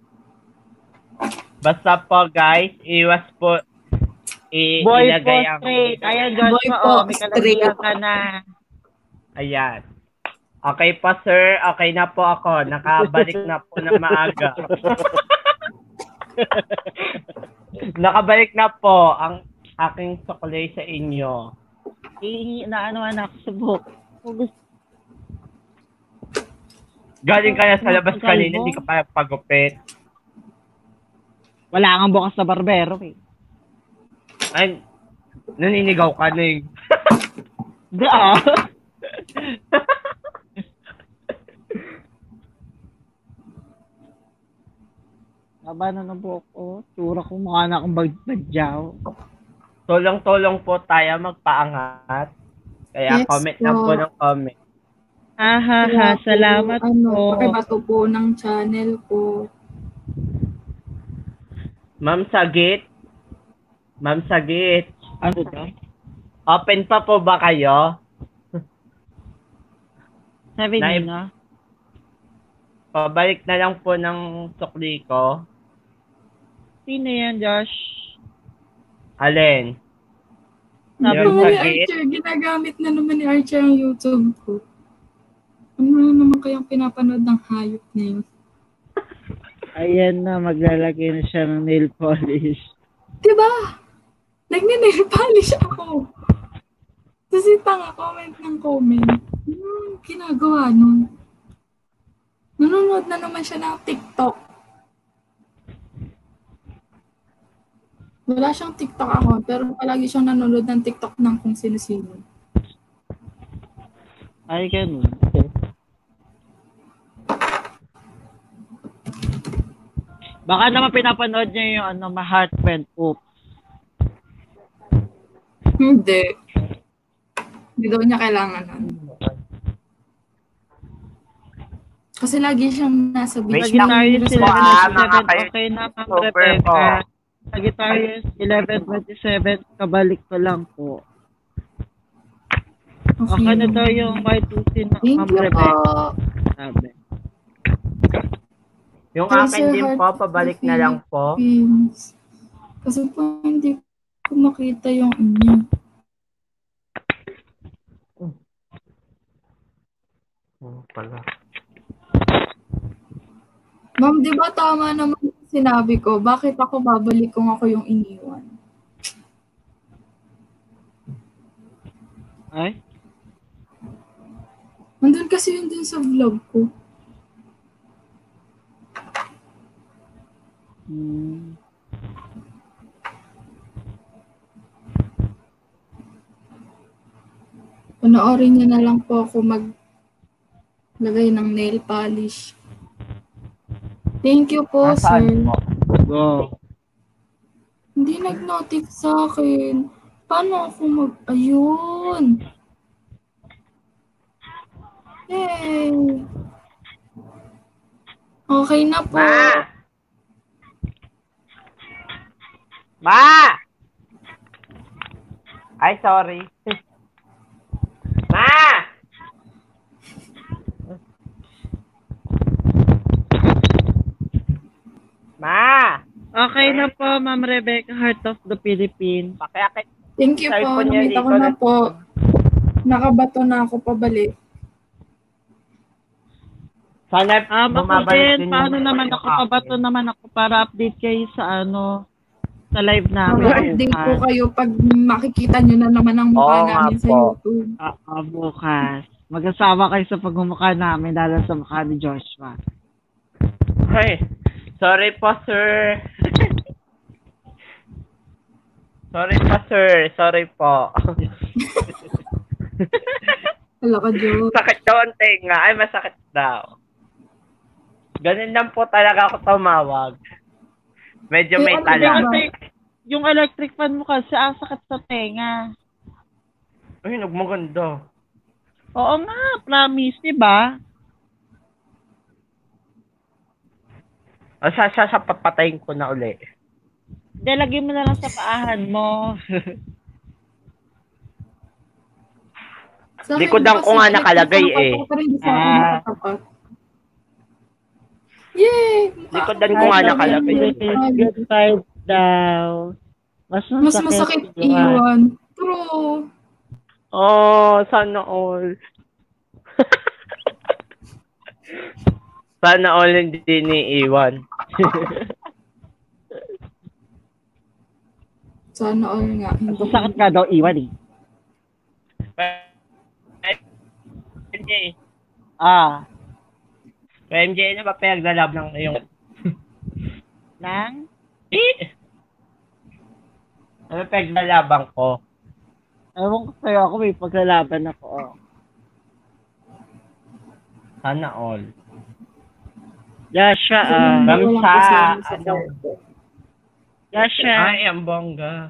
Basta po, guys, iwas po. Boy po Ilagay ang... straight. Ayan, Joshua. Boy po May straight. kalabihan ka na. Ayan. Okay pa, sir. Okay na po ako. Nakabalik na po na maaga. Nakabalik na po ang aking suklay sa inyo. Inaano anak, subok. Galing ka na sa labas kanina, hindi ka pa pagupit. Wala kang bukas sa barbero eh. Ay, naninigaw ka, Ning. Ah. Haba na ng buhok ko. Tura ko mukha na akong badyaw. Tulong-tulong po tayo magpaangat. Kaya Yes comment lang po. po ng comment. Ha, salamat po. Pakibato po ng channel ko. Ma'am Sagit. Ma'am Sagit. Ano to? Open pa po ba kayo? Sabi Naib- niyo na? Pabalik na lang po ng sukli ko. Sino yan, Josh? Alin? Sabi Yung Ano ni Sagit? Archer? Ginagamit na naman ni Archer ang YouTube ko. Ano na naman kayang pinapanood ng hayop na yun? Ayan na, maglalagay na siya ng nail polish. Diba? Nagne-nail polish ako. Kasi tanga, comment ng comment. Ano ginagawa nun? Nanonood na naman siya ng TikTok. Wala siyang TikTok account, pero palagi siyang nanonood ng TikTok ng kung sino-sino. Ay, ganun. Baka naman pinapanood niya yung ano, ma-heartfelt. Oops. Hindi. Hindi daw niya kailangan nun. Kasi lagi siyang nasa beach. Wait lang Sagittarius po, 1127. mga kayo. Okay na, Ma'am Super po. Rebecca. Sagittarius 1127. Kabalik ko lang po. Okay na daw yung white lucy na Thank Ma'am you Rebecca. po. Sabi. Yung Ay, akin Sir din Heart po, of pabalik the na lang po. Philippines. Kasi po hindi ko makita yung inyo. Pala. Ma'am, di ba tama naman yung sinabi ko? Bakit ako babalik kung ako yung iniwan? Ay? Nandun kasi yun din sa vlog ko. Panoorin niyo na lang po ako maglagay ng nail polish. Thank you po, Nasaan sir. po? Go. Hindi nag-notif sa akin. Paano ako Ayun! Yay! Okay na po. Ma! Ma! Ay, sorry. Ma! Okay na po, Ma'am Rebecca, Heart of the Philippines. Pakiakit. Thank you po. Cellphone niya Nakita ko dito na na- po. Nakabato na ako pabalik. Sana Ako bumabalik din, din paano yung- naman yung ako, akin. pabato naman ako para update kayo sa sa live namin. Update po kayo pag makikita nyo na naman ang mukha Oo nga namin sa po. YouTube. Bukas. Mag-asawa kayo sa pagmumukha namin dahil sa mukha ni Joshua. Ay, sorry po, sir. Sorry po, sir. Sorry po. Hala ka, Joe. Sakit daw ang tenga. Ay, masakit daw. Ganun lang po talaga ako tumawag. Medyo may ano tala. ba? Yung electric fan mo kasi, sakit sa tenga. Ay, nagmaganda. Oo nga, promise, diba? Sa papatayin ko na uli. Lagay mo na lang sa paahan mo. Sa akin Likodan ko kasi nga nakalagay electric eh. fan ko, pero hindi sa akin nakatapat. Yay! Likodan ko nga nakalagay. Good vibes daw. Mas Masakit iwan. True. Oh, sana all. Sana all hindi ni-iwan. Sana all nga. Hindi. Sakit ka daw, iwan eh. MJ, MJ, ano ba pinaglalab ng iyong... Nang? Ano pinaglalaban ko? Ewan ko sa'yo, ako may paglalaban ako. Sana all. Yasha, Walang Bamsa, kasama sa ano? kwarto. Yasha. Ay, ang bongga.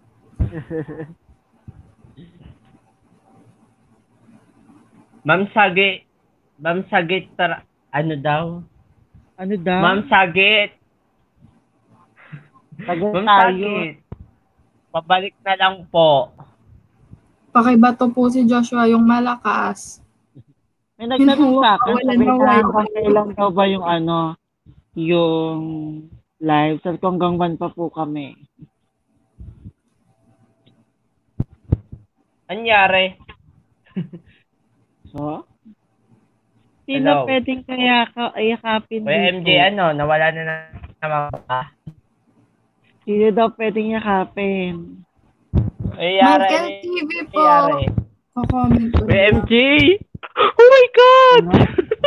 Ma'am Sagit, ano daw? Ano daw? Ma'am Sagit, Tagal Ma'am tayo. Sagit. Pabalik na lang po. Pakibato po si Joshua yung malakas. May nagtanong sa akin, Wala sabi na na wifi. hanggang kailan daw ba yung yung live. Sabi ko hanggang 1 pa po kami. Anyari? So? Hello. Sino pwedeng yakapin Kuya dito? MJ, nawala na naman ba? Sino daw pwedeng yakapin? Anyari? Michael TV po. Anyari? Kakomment ko. Kuya MJ! Oh my God! Ano?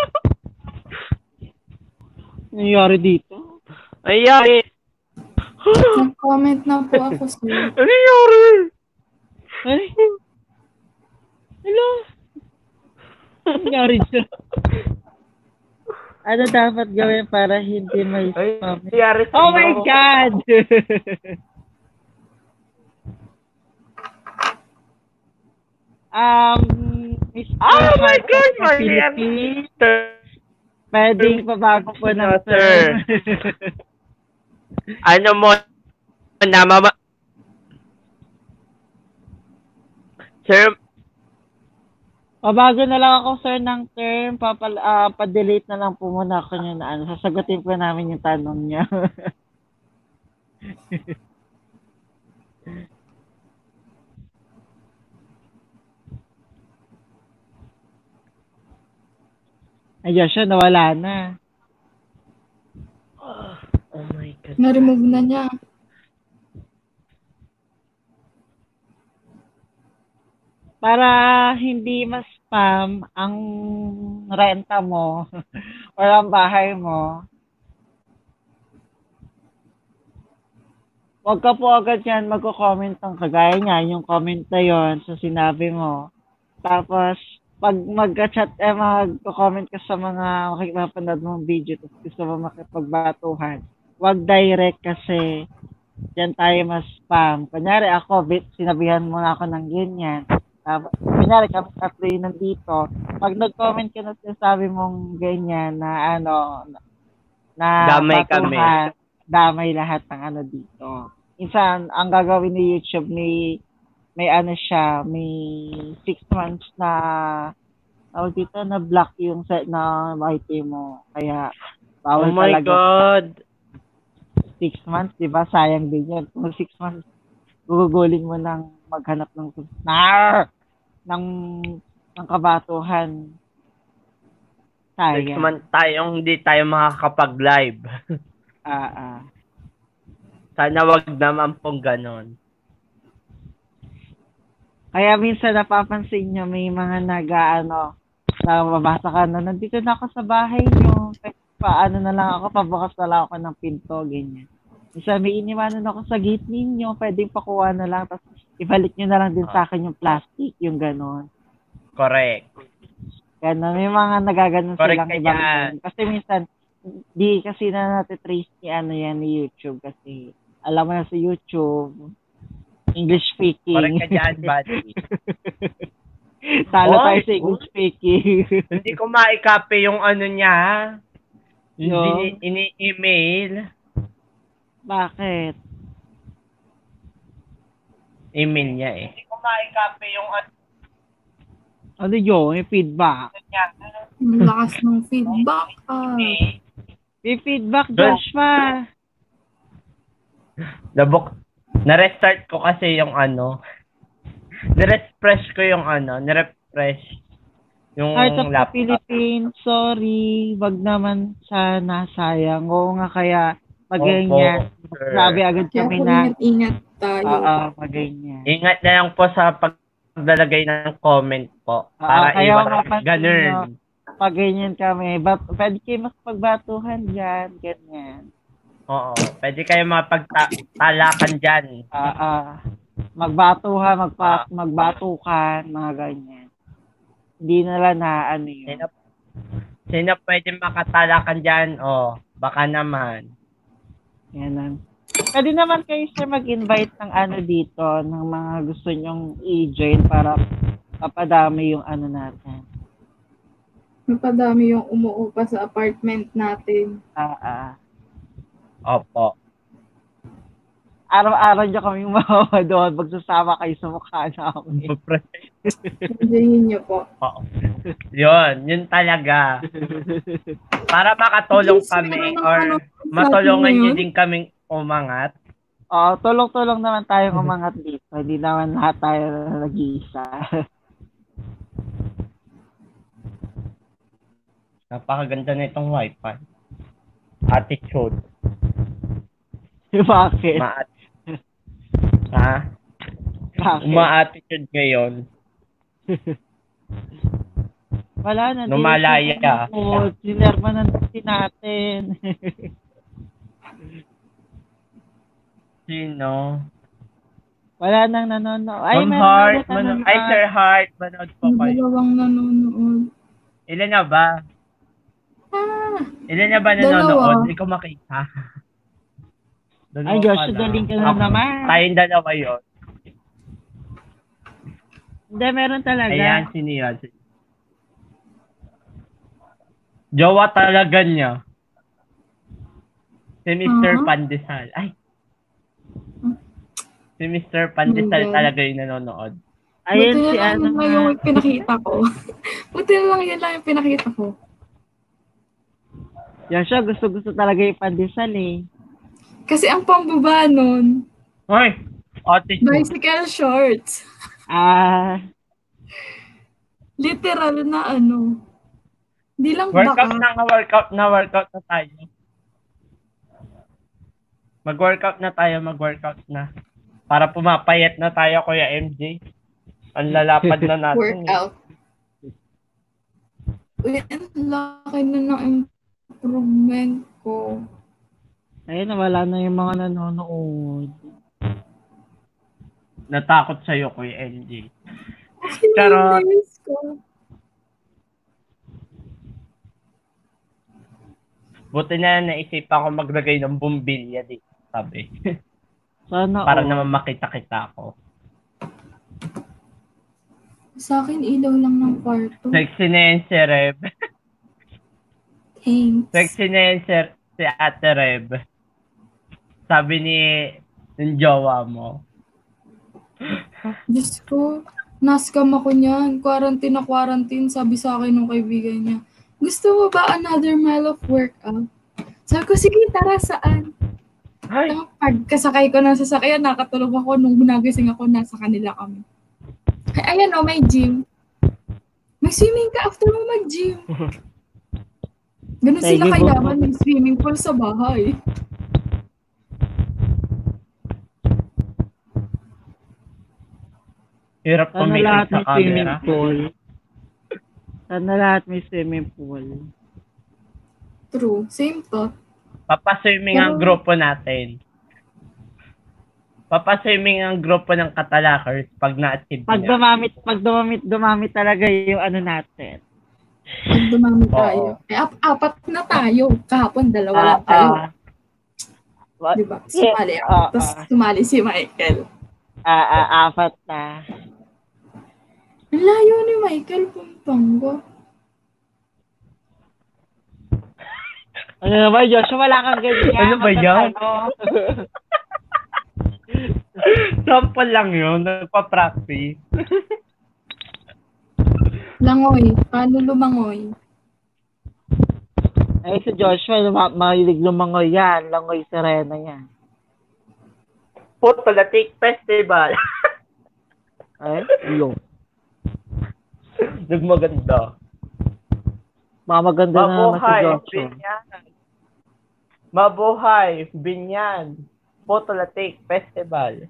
Nangyari dito? Anyari? Nag-comment na po ako sir. Anyari? Ay? Hello? Nangyari siya. Ano dapat gawin para hindi may spam? Anyari? Oh my God! Miss Oh my Heart God, of the Philippines, pwedeng pabago po ng No, sir. sir. Ano mo na Sir, Pabago na lang ako, sir, ng term. Pa-delete na lang po muna ako niya na sasagutin po namin yung tanong niya. Ayun siya, nawala na. oh my God. Na-remove na niya. Para hindi mas spam ang renta mo or ang bahay mo, huwag ka po agad yan magko-comment ng kagaya niya, yung comment na yon sa sinabi mo. Tapos, pag mag-chat, mag-comment ka sa mga makikipapanood mong video tapos gusto mo makipagbatuhan, huwag direct kasi diyan tayo mas spam. Kunyari ako, sinabihan mo na ako ng ganyan. Kunyari kami tatlo yung nandito. Pag nag-comment ka na sinasabi mong ganyan na na Damay batuhan, damay lahat ng dito. Minsan, ang gagawin ni YouTube, may siya, may 6 months na dito na block yung set na YT mo. Kaya, Oh bawal my talaga. God. 6 months, di ba? Sayang din yan. Kung 6 months, gugugulin mo ng maghanap ng ng kabatuhan. 6 Sayang. months hindi tayo makakapag-live. Sana wag naman pong ganon. Kaya minsan napapansin nyo, may mga mabasa ka na, nandito na ako sa bahay nyo. Paano na lang ako, pabukas na lang ako ng pinto, ganyan. Minsan may iniwanan ako sa gate ninyo, pwedeng pakuha na lang, tapos ibalik nyo na lang din sa akin yung plastic, yung ganon. Correct. Ganon, may mga nagaganon silang ibang yan. Kasi minsan, di kasi na natitrace ni YouTube kasi alam mo na sa YouTube, English speaking. Correct ka dyan, buddy. Talo tayo sa English speaking. Hindi ko ma-copy yung niya. Yung ini-email. Bakit? Email niya eh. Hindi ko ma-copy yung ano yun? Yung feedback. Ang lakas ng feedback. May feedback, Joshua. Na-restart ko kasi yung na-refresh ko yung na-refresh yung Heart of the laptop. Philippines, sorry. Wag naman sana, sayang. Oo nga, kaya maganyan. Sabi agad kami na. Ingat tayo. Maganyan. Ingat na lang po sa paglalagay ng comment po. Para iwan ganun. Pag ganyan kami, pwede kayo mapagbatuhan dyan, ganyan. Oo, pwede kayo mapagtalakan dyan. Magbatuhan, magbatukan, mga ganyan. Hindi nila na yun. Sino pwede makatalakan dyan? Baka naman. Yan. Pwede naman kayo sir mag-invite ng dito, ng mga gusto nyong i-join para papadami yung natin. Mapadami yung umuupa sa apartment natin. Opo. Araw-araw nyo kaming mahawa doon. Magsasama kayo sa mukha namin. Enjoyin nyo po. Oo. Yun talaga. Para makatulong kami or matulungan nyo din kaming umangat. Tulong-tulong naman tayong umangat dito. Hindi naman lahat tayo nag-iisa. Napakaganda na itong wifi. Attitude. Bakit? Ha? Bakit? Uma-attitude ngayon. Wala na. Numalaya. Sinerma na natin. Sino? Wala nang nanonood. Sir Heart. Manood po kayo. Dalawang nanonood. Ilan na ba? Ilan na ba nanonood? Hindi ko makita. Ay, Josh, daling ka na naman. Tayong dalawa yun. Hindi, meron talaga. Ayan, sino yun? Jowa talaga niya. Si Mr. Pandesal. Ay. Si Mr. Pandesal talaga yung nanonood. Ayun si ano lang yung pinakita ko. Buti na lang yun lang yung pinakita ko. Yan siya, gusto talaga yung Pandesal eh. Kasi ang pambaba nun, Hoy! bicycle shorts. Literal na Hindi lang workout baka. Workout na tayo. Mag-workout na. Para pumapayat na tayo, Kuya MJ. Ang lalapad na natin. Workout. Uy, ang laki na ng improvement ko. Ayun, nawala na yung mga nanonood. Natakot sa'yo, Kuya MJ. Charot. Buti na naisipan ko maglagay ng bumbilya dito, sabi. Sana para naman makita-kita ako. Sa akin, ilaw lang ng kwarto. Sexy na yan si Reb. Thanks. Sexy na yan si Ate Reb. Sabi ng jowa mo. Diyos ko, naskam ako niyan. Quarantine, sabi sa akin ng kaibigan niya. Gusto mo ba another mile of workout? Sabi ko, sige, tara, saan? Pagkasakay ko ng sasakyan, nakatulog ako. Nung nagising ako, nasa kanila kami. Ay, ayan o, may gym. May swimming ka after mo mag-gym. Ganun sila kayaman, may swimming pool sa bahay. Hirap Sana kumikita lahat sa may swimming camera. pool. Sana lahat may swimming pool. True. Same to. Papaswimming ang grupo natin. Papaswimming ang grupo ng katalakers pag na-achieve Pag dumamit talaga yung ano natin. Pag dumami tayo. Eh, apat na tayo. Kahapon, dalawa lang tayo. Diba? Sumali ako. Tapos sumali si Michael. Apat na. Ang layo ni Michael, Pampanga. Ano ba, Joshua? Wala kang ganyan. Ano ba yan? Sample lang yun. Nagpa-practice. Langoy. Paano lumangoy? Ay, si Joshua, mahilig lumangoy yan. Langoy Serena yan. Photolatic Festival. Ay, yun. Nagmaganda. Mamaganda na naman si Joshua. Mabuhay, Binyan. Photolatic Festival.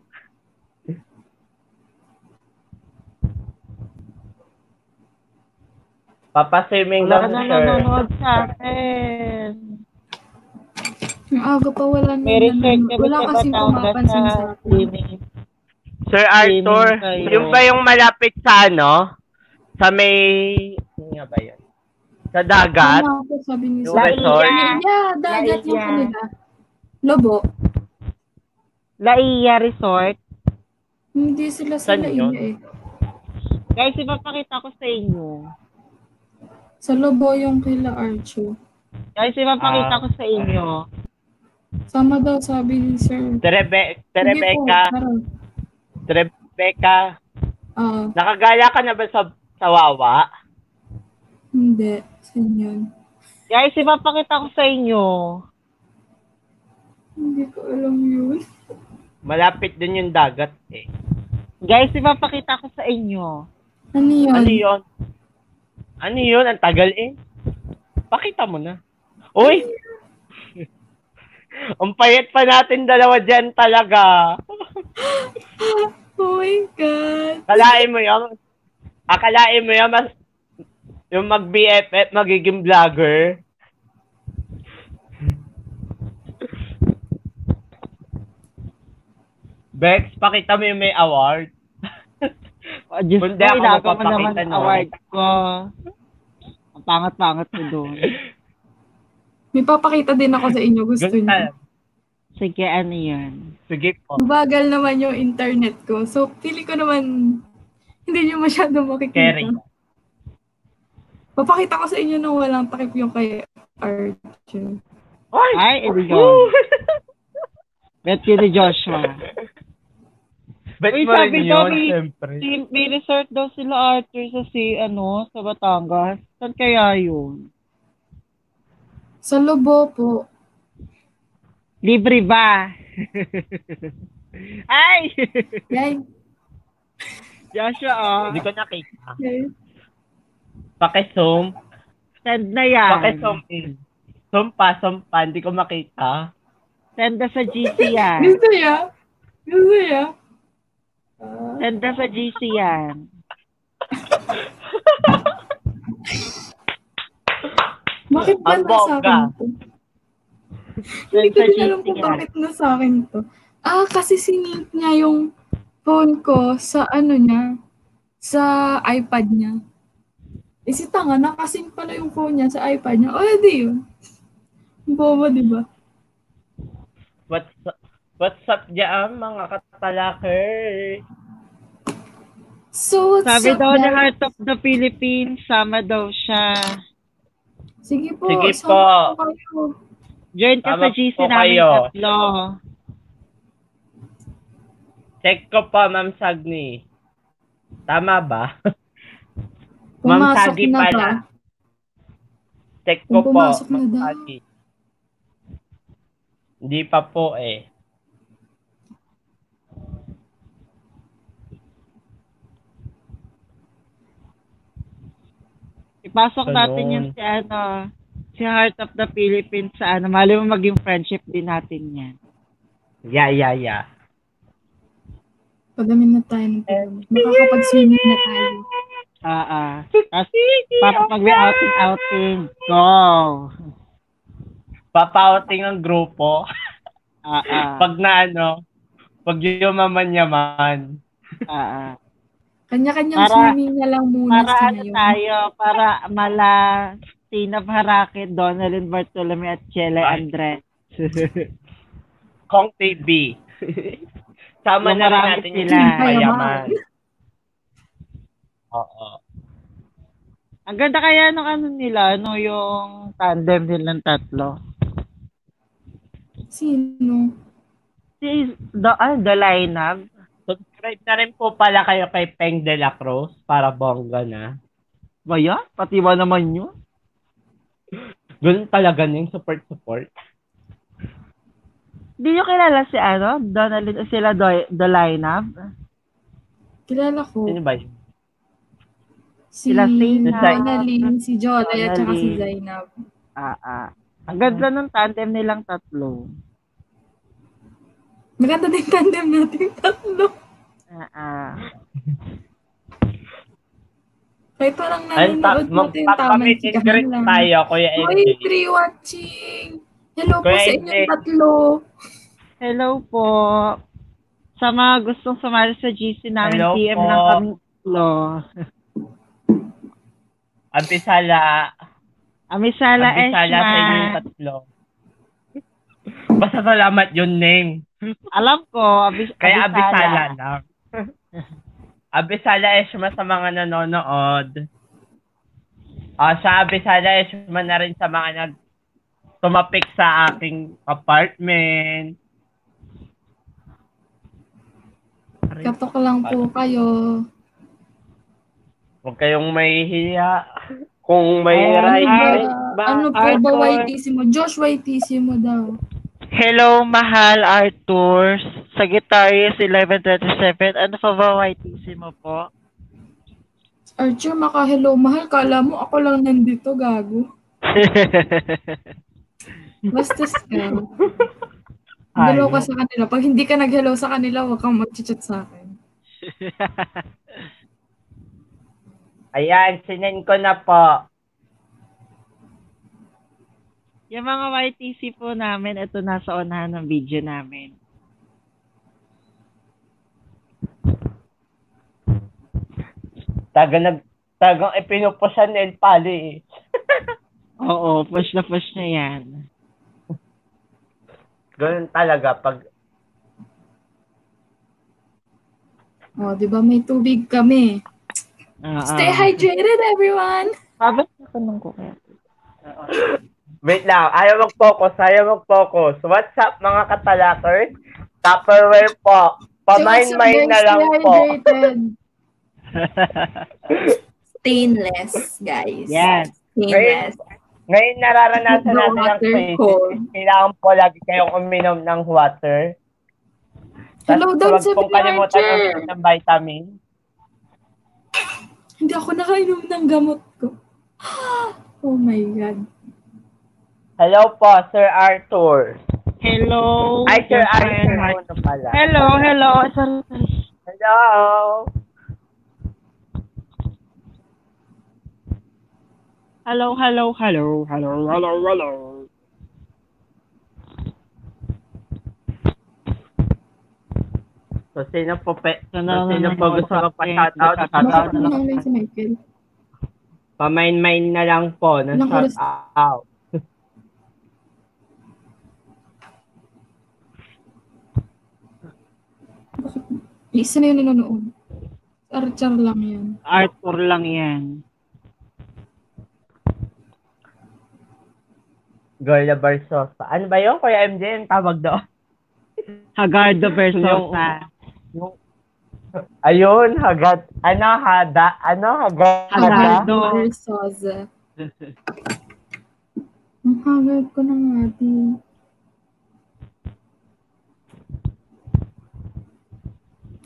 Papaswimming Wala lang, na sir. nanonood sa akin. Yung aga pa wala na. May research kami Wala sa kasing Batangas pumapansin sa sa akin. clinic. Sir Arthur, kayo. yung ba yung malapit sa ano? Sa may... Ano nga ba yun? Sa dagat? Tama ako, sabi ni Yung Sir. resort? Yeah, dagat yung Laiya. kanila. Lobo. Laiya Resort. Hindi sila sa Saan yun? Laiya eh. Guys, ipapakita ko sa inyo. Sa Lobo yung kila Archo. Guys, ipapakita ko sa inyo. Sama daw, sabi ni Sir. Rebecca. Rebecca. Nakagala ka na ba sa Wawa? Hindi. Saan yun? Guys, ipapakita ko sa inyo. Hindi ko alam yun. Malapit din yung dagat eh. Guys, ipapakita ko sa inyo. Ano yun? Ano yun? Ano yun? Ang tagal eh. Pakita mo na. Uy! Ang payat pa natin dalawa dyan talaga. Oh my God. Akalain mo yun, yung mag-BFF, magiging vlogger. Bex, pakita mo yung may award. Diyos Kundi ko, ako inagaw mo magpapakita naman nun. award ko. Ang pangat-pangat ko doon. May papakita din ako sa inyo. Gusto Gusto. niyo. Sige, ano yan? Sige po. Bagal naman yung internet ko. So, pili ko naman hindi niyo masyado makikita. Carry. Papakita ko sa inyo na walang takip yung kay Archie. Ay, edi yun. Bet yun ni Joshua. Bet Uy, mo sabi rin daw, yun, siyempre. may resort daw sila Arthur sa Batangas. Saan kaya yun? Sa Lobo po. Libre ba? Ay! Yay! Joshua, Hindi ko nakita. Yay! Paki-zoom. send na yan. Paki-zoom in. Zoom pa. Hindi ko makita. Send na sa GC yan. Gusto niya? Gusto niya? Send na sa GC yan. Bakit ba Ang na sa bongga. akin to? Hindi ko din alam kung bakit na sa akin to. Kasi sinink niya yung phone ko sa niya, sa iPad niya. Si tanga, nakasync pala yung phone niya sa iPad niya. Di yun. Boba, di ba? What's up dyan, mga katalakers? So, what's Sabi up, daw ni guys? Heart of the Philippines, sama daw siya. Sige po. Sige sama po. po kayo. Join ka Tama sa GC po namin kayo. tatlo. Check ko pa, Ma'am Sagni. Tama ba? Ma'am Pumasok Sagi na pala. ba? Check ko po, Pumasok na Ma'am daw. Sagi. Hindi pa po eh. Ipasok Ganun. natin yun si Heart of the Philippines sa mali mo maging friendship din natin yan. Yeah. Pagamin na tayo ng pagamin. Makakapag-swimming na tayo. Tapos, pag may outing, go! Papauting ang grupo. Pag pag yumaman-yaman. Kanya-kanyang swimming na lang muna para sa ano ngayon. tayo, para mala Tinab Harake, Donalyn Bartolome at Chele Andres. Kong TV. Sama na rin natin yung sila. mayaman. Oo. Ang ganda kaya ng nila, yung tandem nilang tatlo. Sino? The lineup. Subscribe na rin po pala kayo kay Peng de la Cruz para bongga na. Baya? Pati ba naman yun? Ganun talaga yung support. Hindi nyo kilala si Donalyn, sila the lineup? Kilala ko. Sino ba yun? Si Sila Zainab, Donalyn, si Jolay, at saka si Zainab. Ang ganda ng tandem nilang tatlo. Maganda din tandem natin tatlo. Kahit parang nanonood natin yung tamang chikahan lang. Tayo, Kuya Hoy, MJ. free watching! Hello po Kuya sa MJ. inyong tatlo. Hello po. Sa mga gustong sumali sa GC namin, Hello PM po. lang kami tatlo. Abisala Amisala sa inyong Eshma. tatlo. Basta salamat yun, Neng. Alam ko, Kaya Abisala lang. Abisala Eshma sa mga nanonood. Sa Abisala Eshma na rin sa mga tumapik sa aking apartment. Katok lang po kayo. Huwag kayong mahihiya. Kung may Ano po ba YTC mo? Josh YTC mo daw. Hello, mahal Arthur. Sagittarius 1137. Ano pa ba YTC mo po? Archer, maka-hello. Mahal, kala mo ako lang nandito, gago. Basta ka. Hello ka sa kanila. Pag hindi ka nag-hello sa kanila, huwag kang mag-chat sa akin. Ayan, sinin ko na po. Yung mga YTC po namin, ito nasa unahan ng video namin. Tagang ipinupusan ni El Pali. Oo, push na yan. Ganun talaga pag Di ba may tubig kami? Stay hydrated, everyone! Bakit natanong ko kaya? Wait lang, ayaw mag-focus. What's up mga katalakers? Tupperware po. Pamain-main na lang po. Stainless, guys. Yes. Stainless. Ngayon nararanasan No natin ang water crisis. cold. Kailangan po lagi kayong uminom ng water. Hello Tapos down huwag sa pong kalimutan Archer. uminom ng vitamin. Hindi ako nakainom ng gamot ko. Oh my God. Hello po, Sir Arthur. Hello. Ay, Sir Arthur. Ano pala? Hello. Sorry. Hello. Hello. So, sino po Ano gusto magpa-shoutout? Shoutout Bakit na lang. mo lang si Michael? Pamain-main na lang po ng Ilang oras? shoutout. Isa na yun nanonood. Archer lang yan. Arthur lang yan. Gorla Barsosa. Ano ba yun? Kuya MJ, ang tawag doon? Hagardo Versosa. Ayun, hagad. Hagad. Hagardo. Versosa. Ang hagad ko ng ating.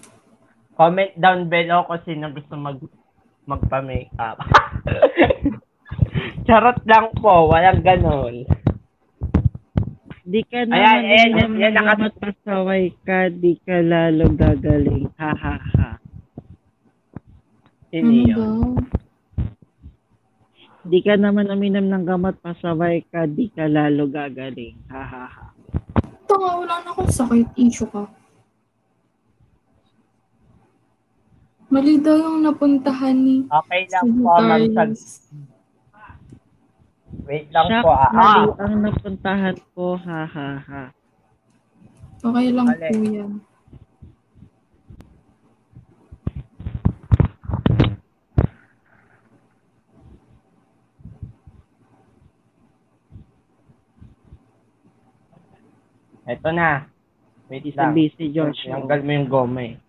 Comment down below kung sino gusto magpa-makeup. Charot lang po, walang ganon. Di ka Ayan, naman ayan, uminom ayan, ng gamot pasaway ka, di ka lalo gagaling. Ha ha ha. Sino Ano yun? daw? Di ka naman uminom ng gamot pasaway ka, di ka lalo gagaling. Ha ha ha. Ito nga, wala na akong sakit. Issue ka. Mali daw yung napuntahan ni Okay lang po, ma'am. Sagittarius. Wait lang Siya, po. mali ang napuntahan ko. Ha ha ha. Okay lang Mali. po yan. Eto na. Wait Busy lang. busy, Josh. Tanggal mo yung goma eh.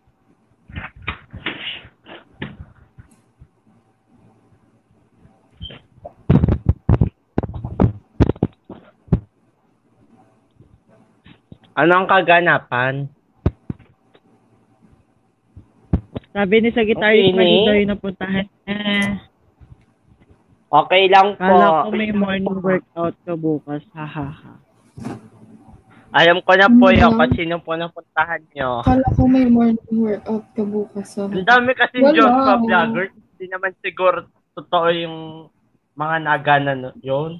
Ano ang kaganapan? Sabi ni Sagittarius, Okay, mali ni? daw yung napuntahan. Okay lang po. Kala ko may morning workout ka bukas. Ha ha ha. Alam ko na po Ano yun lang? kung sino po napuntahan nyo. Kala ko may morning workout ka bukas. So. Ang dami kasi Wala. Diyos pa vlogger. Hindi naman siguro totoo yung mga nagana yun.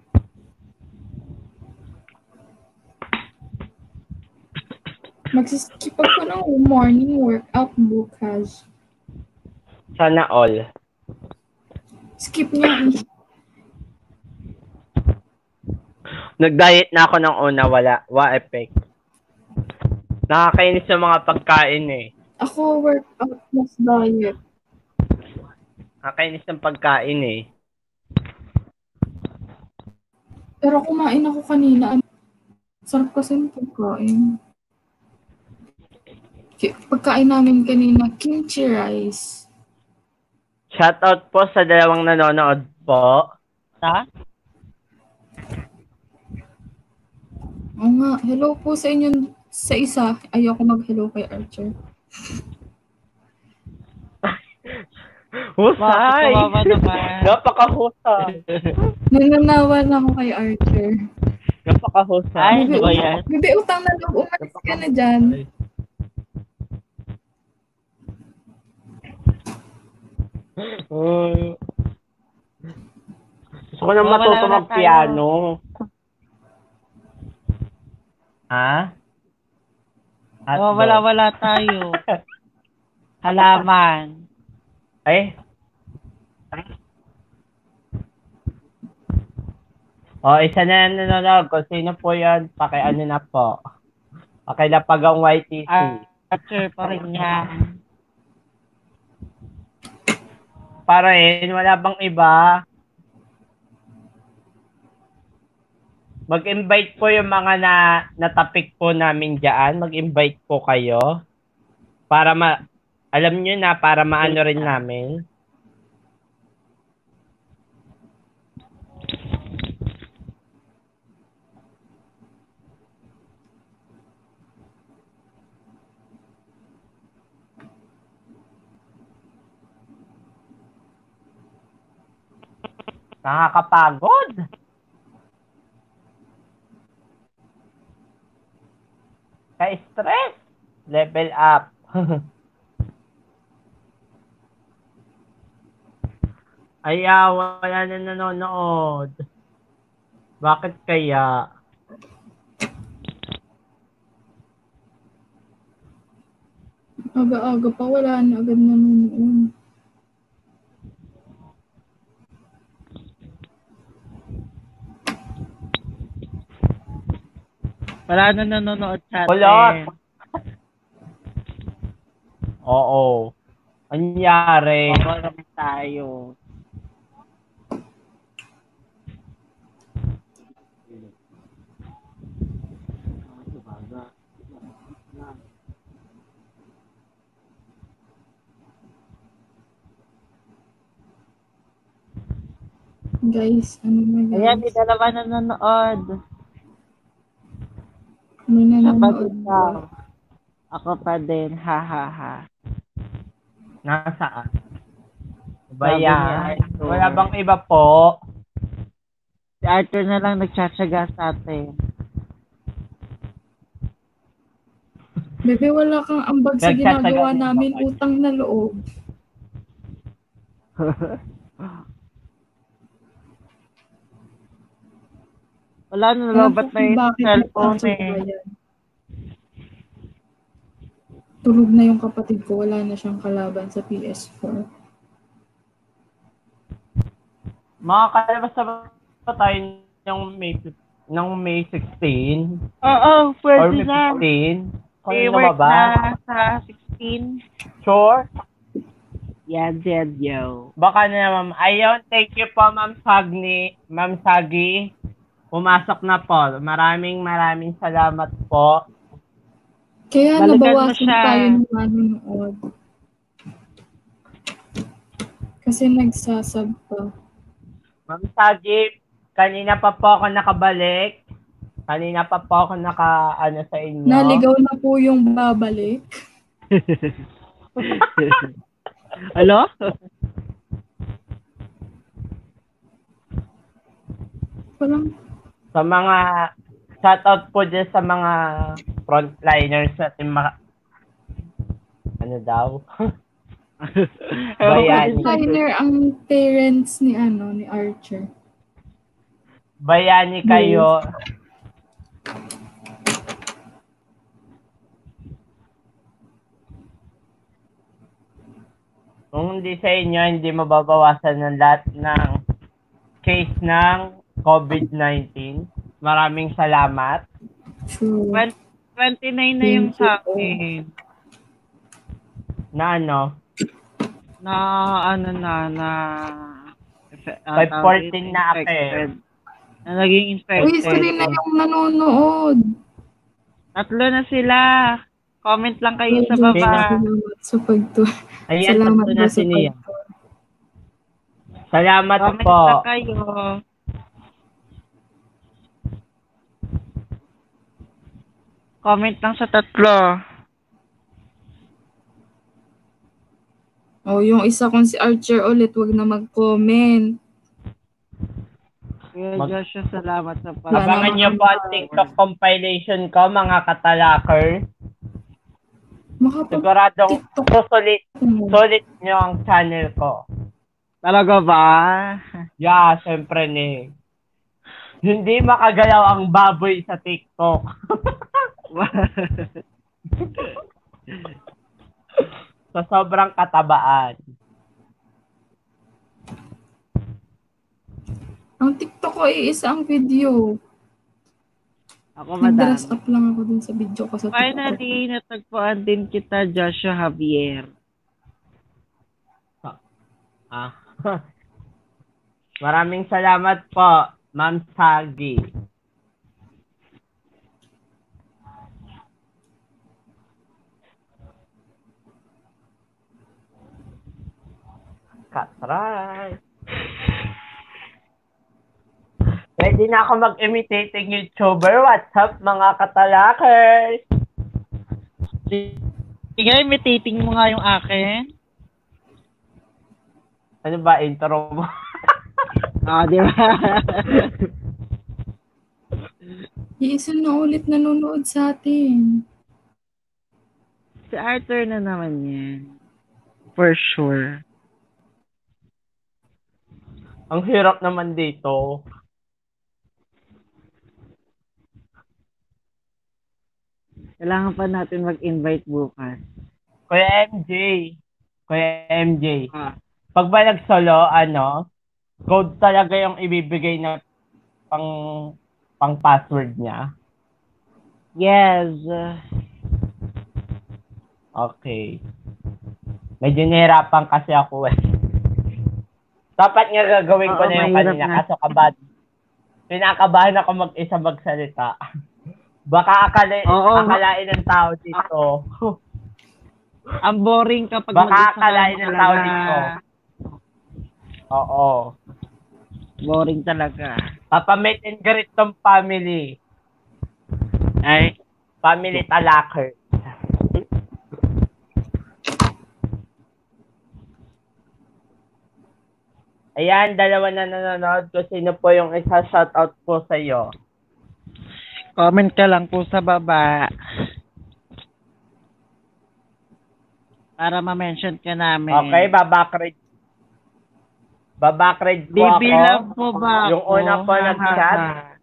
Magsiskip ako ng morning workout bukas. Sana all. Skip niya. Nag-diet na ako ng una, wala effect. Nakakainis sa mga pagkain eh. Ako workout plus diet. Nakakainis ng pagkain eh. Pero kumain ako kanina. Sarap kasi ng pagkain. Pagkain namin kanina, kimchi rice. Shoutout po sa dalawang nanonood po. Ha? Oo nga, hello po sa inyo sa isa. Ayoko mag-hello kay Archer. Husay! Kawawa naman. Napakahusay. Nananawa na ako kay Archer. Napakahusay. Ay, ano ba yan? Bibi, utang na loob. Umalis ka na dyan. Gusto ko na matuto mag-piano. Ha? Wala tayo. Halaman. Eh? Isa na yan nanonood. Kung sino po yan, pakiano na po. Pakilapag ang YTC. Archer pa rin yan. Para wala bang iba? Mag-invite po yung mga natapik po namin dyan. Mag-invite po kayo. Para alam nyo na, para maano rin namin. Nakakapagod. Ka-stress. Level up. Wala na nanonood. Bakit kaya? Aga-aga pa, wala na agad nanonood. Wala na nanonood sa atin. Wala. Oo. Anyari. Oo naman tayo. Guys, ano na guys? Ayan, may dalawa nanonood. Ano na Siya pa nanonood din daw. Ako pa din. Ha ha ha. Nasaan? Sabi Bayan. niya, ito. Wala bang iba po? Si Arthur na lang nagtsatsaga sa atin. Bebe, wala kang ambag sa Nagtsatsaga ginagawa din namin. ako. Utang na loob. Wala na Alam lobat ko na kung yung bakit cellphone nagtsatsaga eh. yan. Tulog na yung kapatid ko. Wala na siyang kalaban sa PS4. Makakalabas na ba tayo ng May 16? Oo, Or pwede May na. 15? Kung May ano work ba? na sa 16. Sure? Yan, yo. Baka na, ma'am. Ayun, thank you po, Ma'am Sagi. Pumasok na po. Maraming salamat po. Kaya Balikan mo nabawasan siya. tayo ng manonood. Kasi nagsasab pa. Ma'am Sagi, kanina pa po ako nakabalik. Kanina pa po ako sa inyo. Naligaw na po yung babalik. Hello? Walang Sa mga shoutout po dyan sa mga frontliners natin ano daw? Bayani. designer ang parents ni Archer. Bayani kayo. Kung hindi sa inyo, hindi mababawasan ng lahat ng case ng COVID-19. Maraming salamat. True. 29 na yung sa akin. Na ano? Na 514 na akin. Na naging infected. Uy, sila na yung nanonood. 3 na sila. Comment lang kayo sa baba. Salamat sa pagto. Ayan, Salamat tatlo po na sa siniya. pagto. Salamat Comment po. lang kayo. Comment lang sa 3. Oh, yung isa kong si Archer ulit, wag na mag-comment. Kuya Joshua, salamat sa Abangan nyo po ang TikTok compilation ko, mga katalakers. Siguradong sulit nyo ang channel ko. Talaga ba? Yeah, syempre ni. Hindi makagalaw ang baboy sa TikTok. Sa sobrang katabaan. Ang TikTok ko isa ang video. Ako, madam. Nag-dress up lang ako dun sa video ko sa TikTok. Finally, natagpuan din kita, Joshua Javier. Maraming salamat po, Ma'am Sagi. Katry. Pwede na ako mag-imitating YouTuber. What's up, mga katalakers? Sige, imitating mo nga yung akin. Ano ba, intro mo? Di ba? Isa na ulit nanonood sa atin. Si Arthur na naman yan. For sure. Ang hirap naman dito. Kailangan pa natin mag-invite bukas. Kuya MJ. Pag ba nag-solo, code talaga yung ibibigay na pang password niya? Yes. Okay. Medyo nahirapan kasi ako eh. Dapat nga gagawin ko na yung kanina kaso pinakabahan ako mag-isa magsalita. Baka akalain ng tao dito. Ang boring kapag baka akalain ng tao dito. Oo. Boring talaga. Papa-meet and greet tong family. Ay? Family talaker. Ayan, dalawa na nanonood. Kung sino po yung isa shoutout po sa'yo. Comment ka lang po sa baba. Para ma-mention ka namin. Okay, babackread po ako. Bibilab po ba ako? Yung una po nag-chat.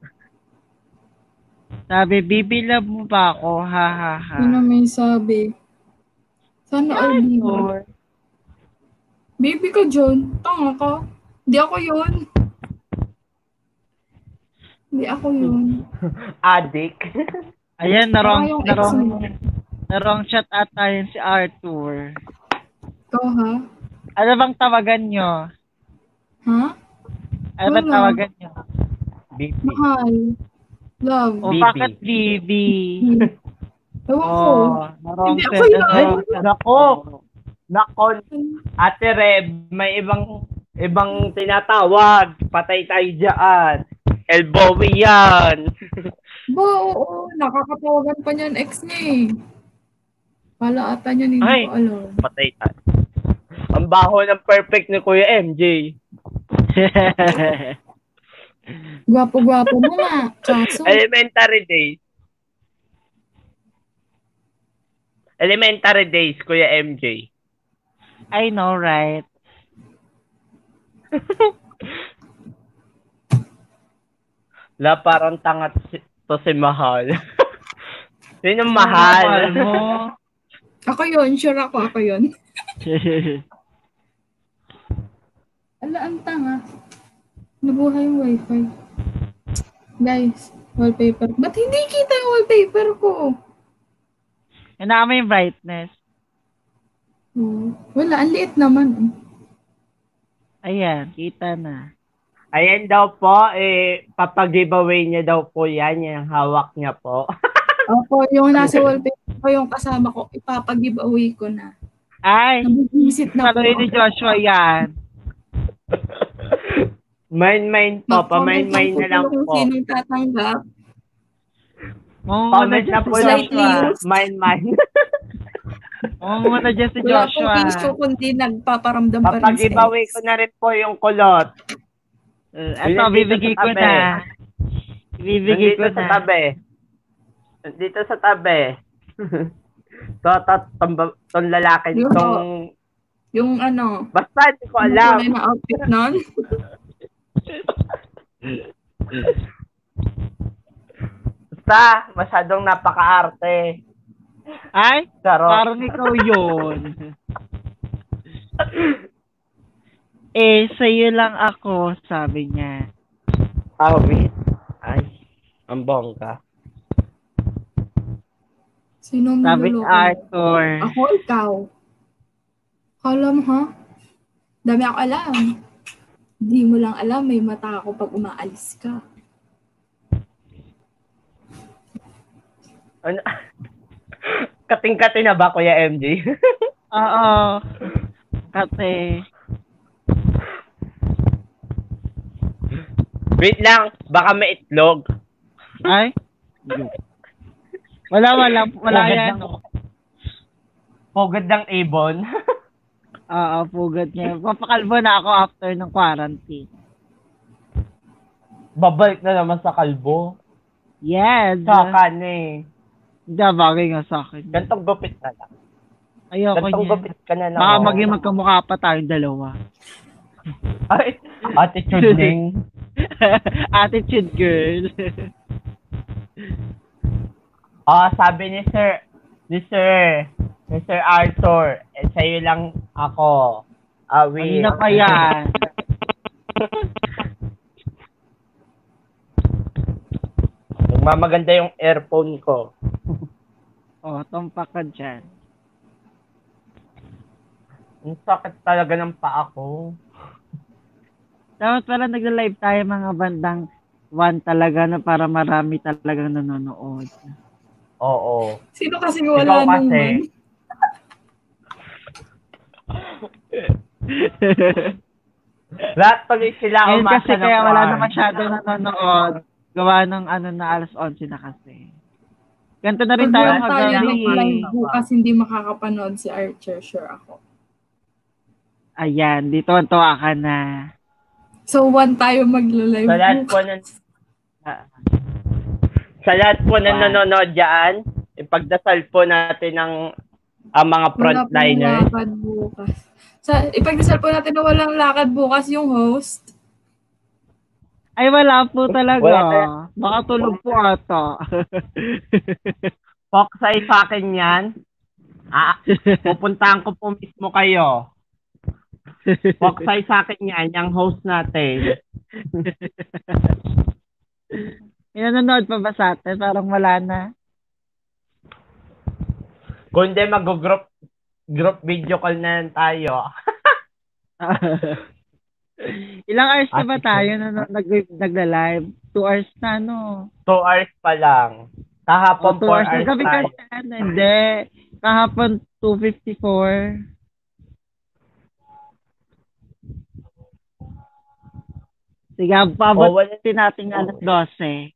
Sabi, bibilab mo ba ako? Ha, ha, ha. Sino may sabi? Sana all baby. Baby ka, John. Tanga ka. Hindi ako yun. Hindi ako yun. Adik. Ayan, Yung ex mo. narong chat ata yun si Arthur. Ikaw, ha? Ano bang tawagan nyo? Ha? Ano bang Wala. tawagan nyo? BP. Mahal. Love. O Bibi. bakit Bibi? Ewan ko. Narong Hindi ako set. yun. Nako. Ate Reb, may ibang tinatawag. Patay tayo dyan. Elbowie yan. Oo. Nakakatawagan pa niyan ex niya eh. Pala ata niya, hindi Ay. ko alam. Patay tayo. Ang baho ng perfect ni Kuya MJ. Gwapo-gwapo mo nga. Kaso, Elementary days, Kuya MJ. I know, right? Parang tangat to si Mahal. Sino Mahal? mo. ako yun. Sure ako yun. Ala, ang tanga. Nabuhay yung wifi. Guys, wallpaper. Ba't hindi kita yung wallpaper ko? Yan na yung brightness. Wala, ang liit naman. Ayan, kita na. Ayan daw po, papag-giveaway niya daw po yan, yung hawak niya po. Opo, yung nasa wallpaper ko, yung kasama ko, ipapag-giveaway ko na. Ay, Nabibisit na po. saluhin ni Joshua yan. Mine po, pa-mine na lang Kung po. sinong tatanggap. Comment na po Slightly Joshua. used. Mine. Muna dyan si Wala Joshua. pong issue kundi nagpaparamdam pa rin Papag-giveaway ko na rin po yung kulot. Ito, bibigay ko na. Bibigay ko Nandito sa na. tabi. Dito sa tabi. Tong lalaki, tong... Yung ano, Basta, hindi ko alam. kulay na outfit nun. Basta, masyadong napaka-arte. Ay, Charot. parang ikaw yun. Sa'yo lang ako, sabi niya. Wait. Ay, ang bongga. Sino ang Sabi ni niloloko? Arthur. Ako, ikaw. Alam, ha? Dami ako alam. Di mo lang alam, may mata ako pag umaalis ka. Ano? Kating-kating na ba, Kuya MJ? Oo. Kasi, Wait lang, baka may itlog. ay? Wala yan. Pugad ng ibon. Oo, pugad niya. Papakalbo na ako after ng quarantine. Babalik na naman sa kalbo. Yes. Saka na eh. Hindi, bagay nga sa akin. Gantong gupit na lang. Ayoko Gantong niya. gupit ka na lang. Baka oh. maging magkamukha pa tayong dalawa. Ay, attitude ning. Attitude girl. Sabi ni Sir Arthur, sa'yo lang ako. Kanina pa yan. Nagmamaganda yung earphone ko. Tumpak ka dyan. Ang sakit talaga ng paa ko. Dapat pala nagla-live tayo mga bandang 1 talaga na para marami talagang nanonood. Oo. Sino kasi wala Ikaw nung kasi. man? Lahat tuloy sila Ngayon umasa kasi ng kaya wala par. na masyadong nanonood. Gawa ng na 11:00 na kasi. Ganito na rin Pag tayo wala tayo kagabi. nag-live bukas, hindi makakapanood si Archer, sure ako. Ayan, dito tuwa ka na. So, 1 tayo magla-live. Sa lahat po ng sa lahat po na nanonood dyan, ipagdasal po natin ang mga frontliners. Wala pong lakad bukas. Ipagdasal po natin na walang lakad bukas yung host. Ay, wala po talaga. Wala Baka tulog po ata. Foksay sa akin yan. Pupuntahan ko po mismo kayo. Foksay sa akin yan, yung host natin. May nanonood pa ba sa atin? Parang wala na. Kung hindi, mag-group video call na yan tayo. Ilang hours na ba tayo na nagla-live? 2 hours na, no? 2 hours pa lang. Kahapon 4 hours Gabi tayo. kasi, hindi. Kahapon 2:54. Sige, pabatin natin alas 12.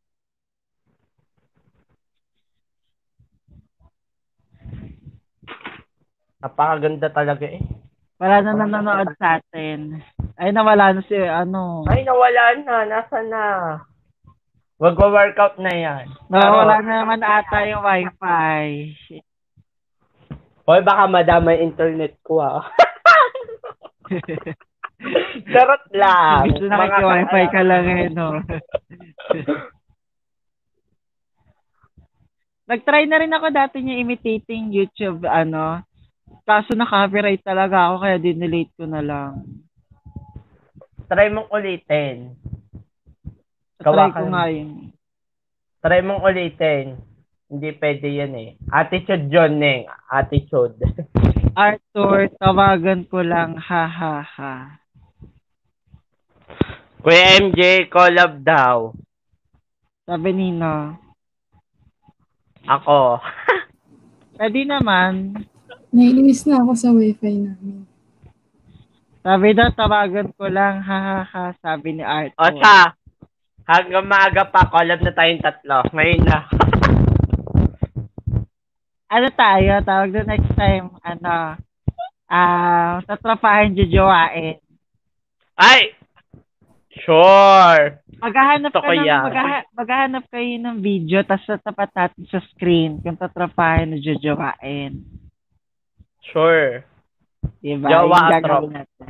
Napakaganda talaga eh. Wala na nanonood sa atin. Ay, nawala na si ano. Ay, nawala na. Nasa na? Mag-workout na yan. Nawala na naman ata yung wifi. Hoy, baka madama yung internet ko Charot lang. Gusto na wifi ka lang eh, no? Nag-try na rin ako dati niya imitating YouTube, kaso na-copyright talaga ako, kaya dinelete ko na lang. Try mong ulitin. Try ko nga yun. Try mong ulitin. Hindi pwede yan eh. Attitude yun, Neng. Attitude. Arthur, tawagan ko lang, ha ha ha. Kuya MJ, collab daw. Sabi Nino. Ako. Pwede naman. Naiinis na ako sa wifi namin. Sabi daw, tawagan ko lang, ha ha ha, sabi ni Arthur. O sa, hanggang maaga pa, collab na tayong 3. Ngayon na. Ano tayo? Tawag doon next time, tatrapahin, jujuwain. Ay! Sure! Maghahanap kayo ng video, tapos tatapat natin sa screen kung tatrapahin o jujuwain. Sure. Diba? Jawa Yung at gagawin natin.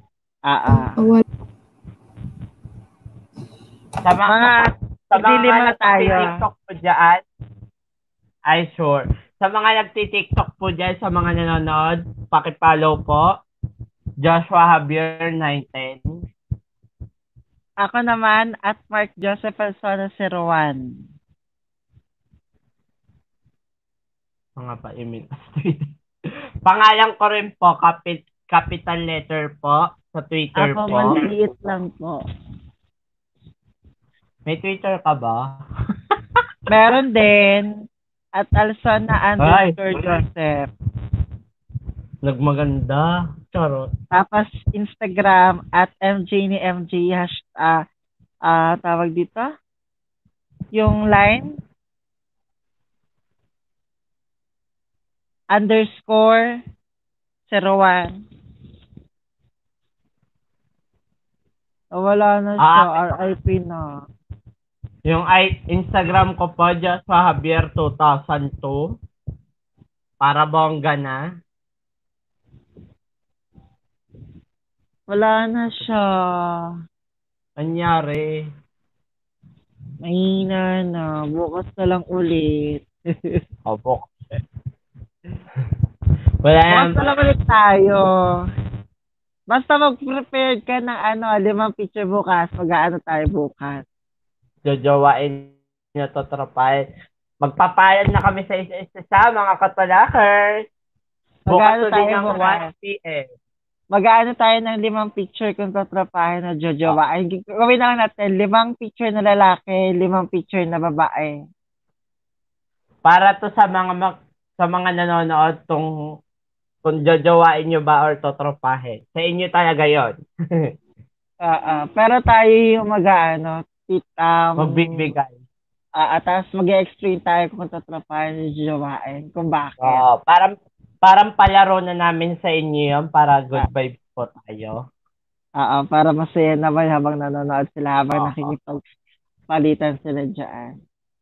Sa mga tayo. TikTok po dyan, ay sure. Sa mga nagti-TikTok po dyan, sa mga nanonood, pakipollow po. Joshua Javier 910. Ako naman, at Mark Joseph Alsona 01. Mga pa email. Pangalan ko rin po, capital letter po, sa Twitter ako, po. Ako, maliit lang po. May Twitter ka ba? Meron din. At Alsona _ Joseph. Nagmaganda. Charot. Tapos Instagram at MJ ni MJ tawag dito? Yung line? _01. Wala na siya. RIP na. Yung Instagram ko po, Joshua Javier 2002. Para bongga na. Wala na siya. Anyari? Mahina na. Bukas na lang ulit. Bukas. Wala yan. Bukas na lang ulit tayo. Basta mag-prepare ka ng 5 picture bukas. Mag-aano tayo bukas. Jojowain nyo to, tropay. Magpapayan na kami sa isa-isa, mga katulakers. Bukas ulit ng 1 p.m. Mag-aano tayo ng 5 picture kung tatrapahin na jojowain. Gawin na lang natin 5 picture na lalaki, 5 picture na babae. Para to sa mga nanonood kung jojowain nyo ba or totropahin. Sa inyo talaga yon. Pero tayo yung magbibigay. Tapos mag-explain tayo kung tatrapahin o jojowain. Kung bakit. Parang palaro na namin sa inyo yun para good vibes po tayo. Para masaya naman habang nanonood sila, habang nakikipagpalitan sila dyan.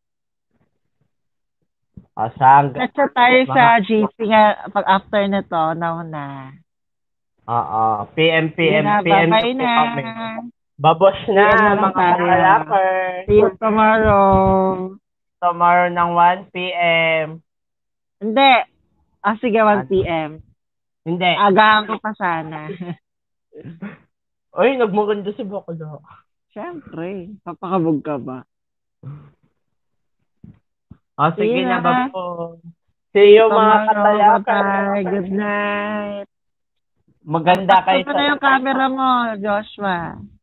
Catch tayo sa GC nga pag after nito, na. PM Bye na. kami. Babos na, mga kalapers. See you tomorrow. Tomorrow ng 1 p.m. Hindi. Sige, 1 p.m. Hindi. Agahan ko pa sana. Ay, nagmaganda si Bakla. Siyempre. Papakabog ka ba? Sige na ba po? See you, mga katalakers. Good night. Maganda kayo sa... yung camera mo, Joshua.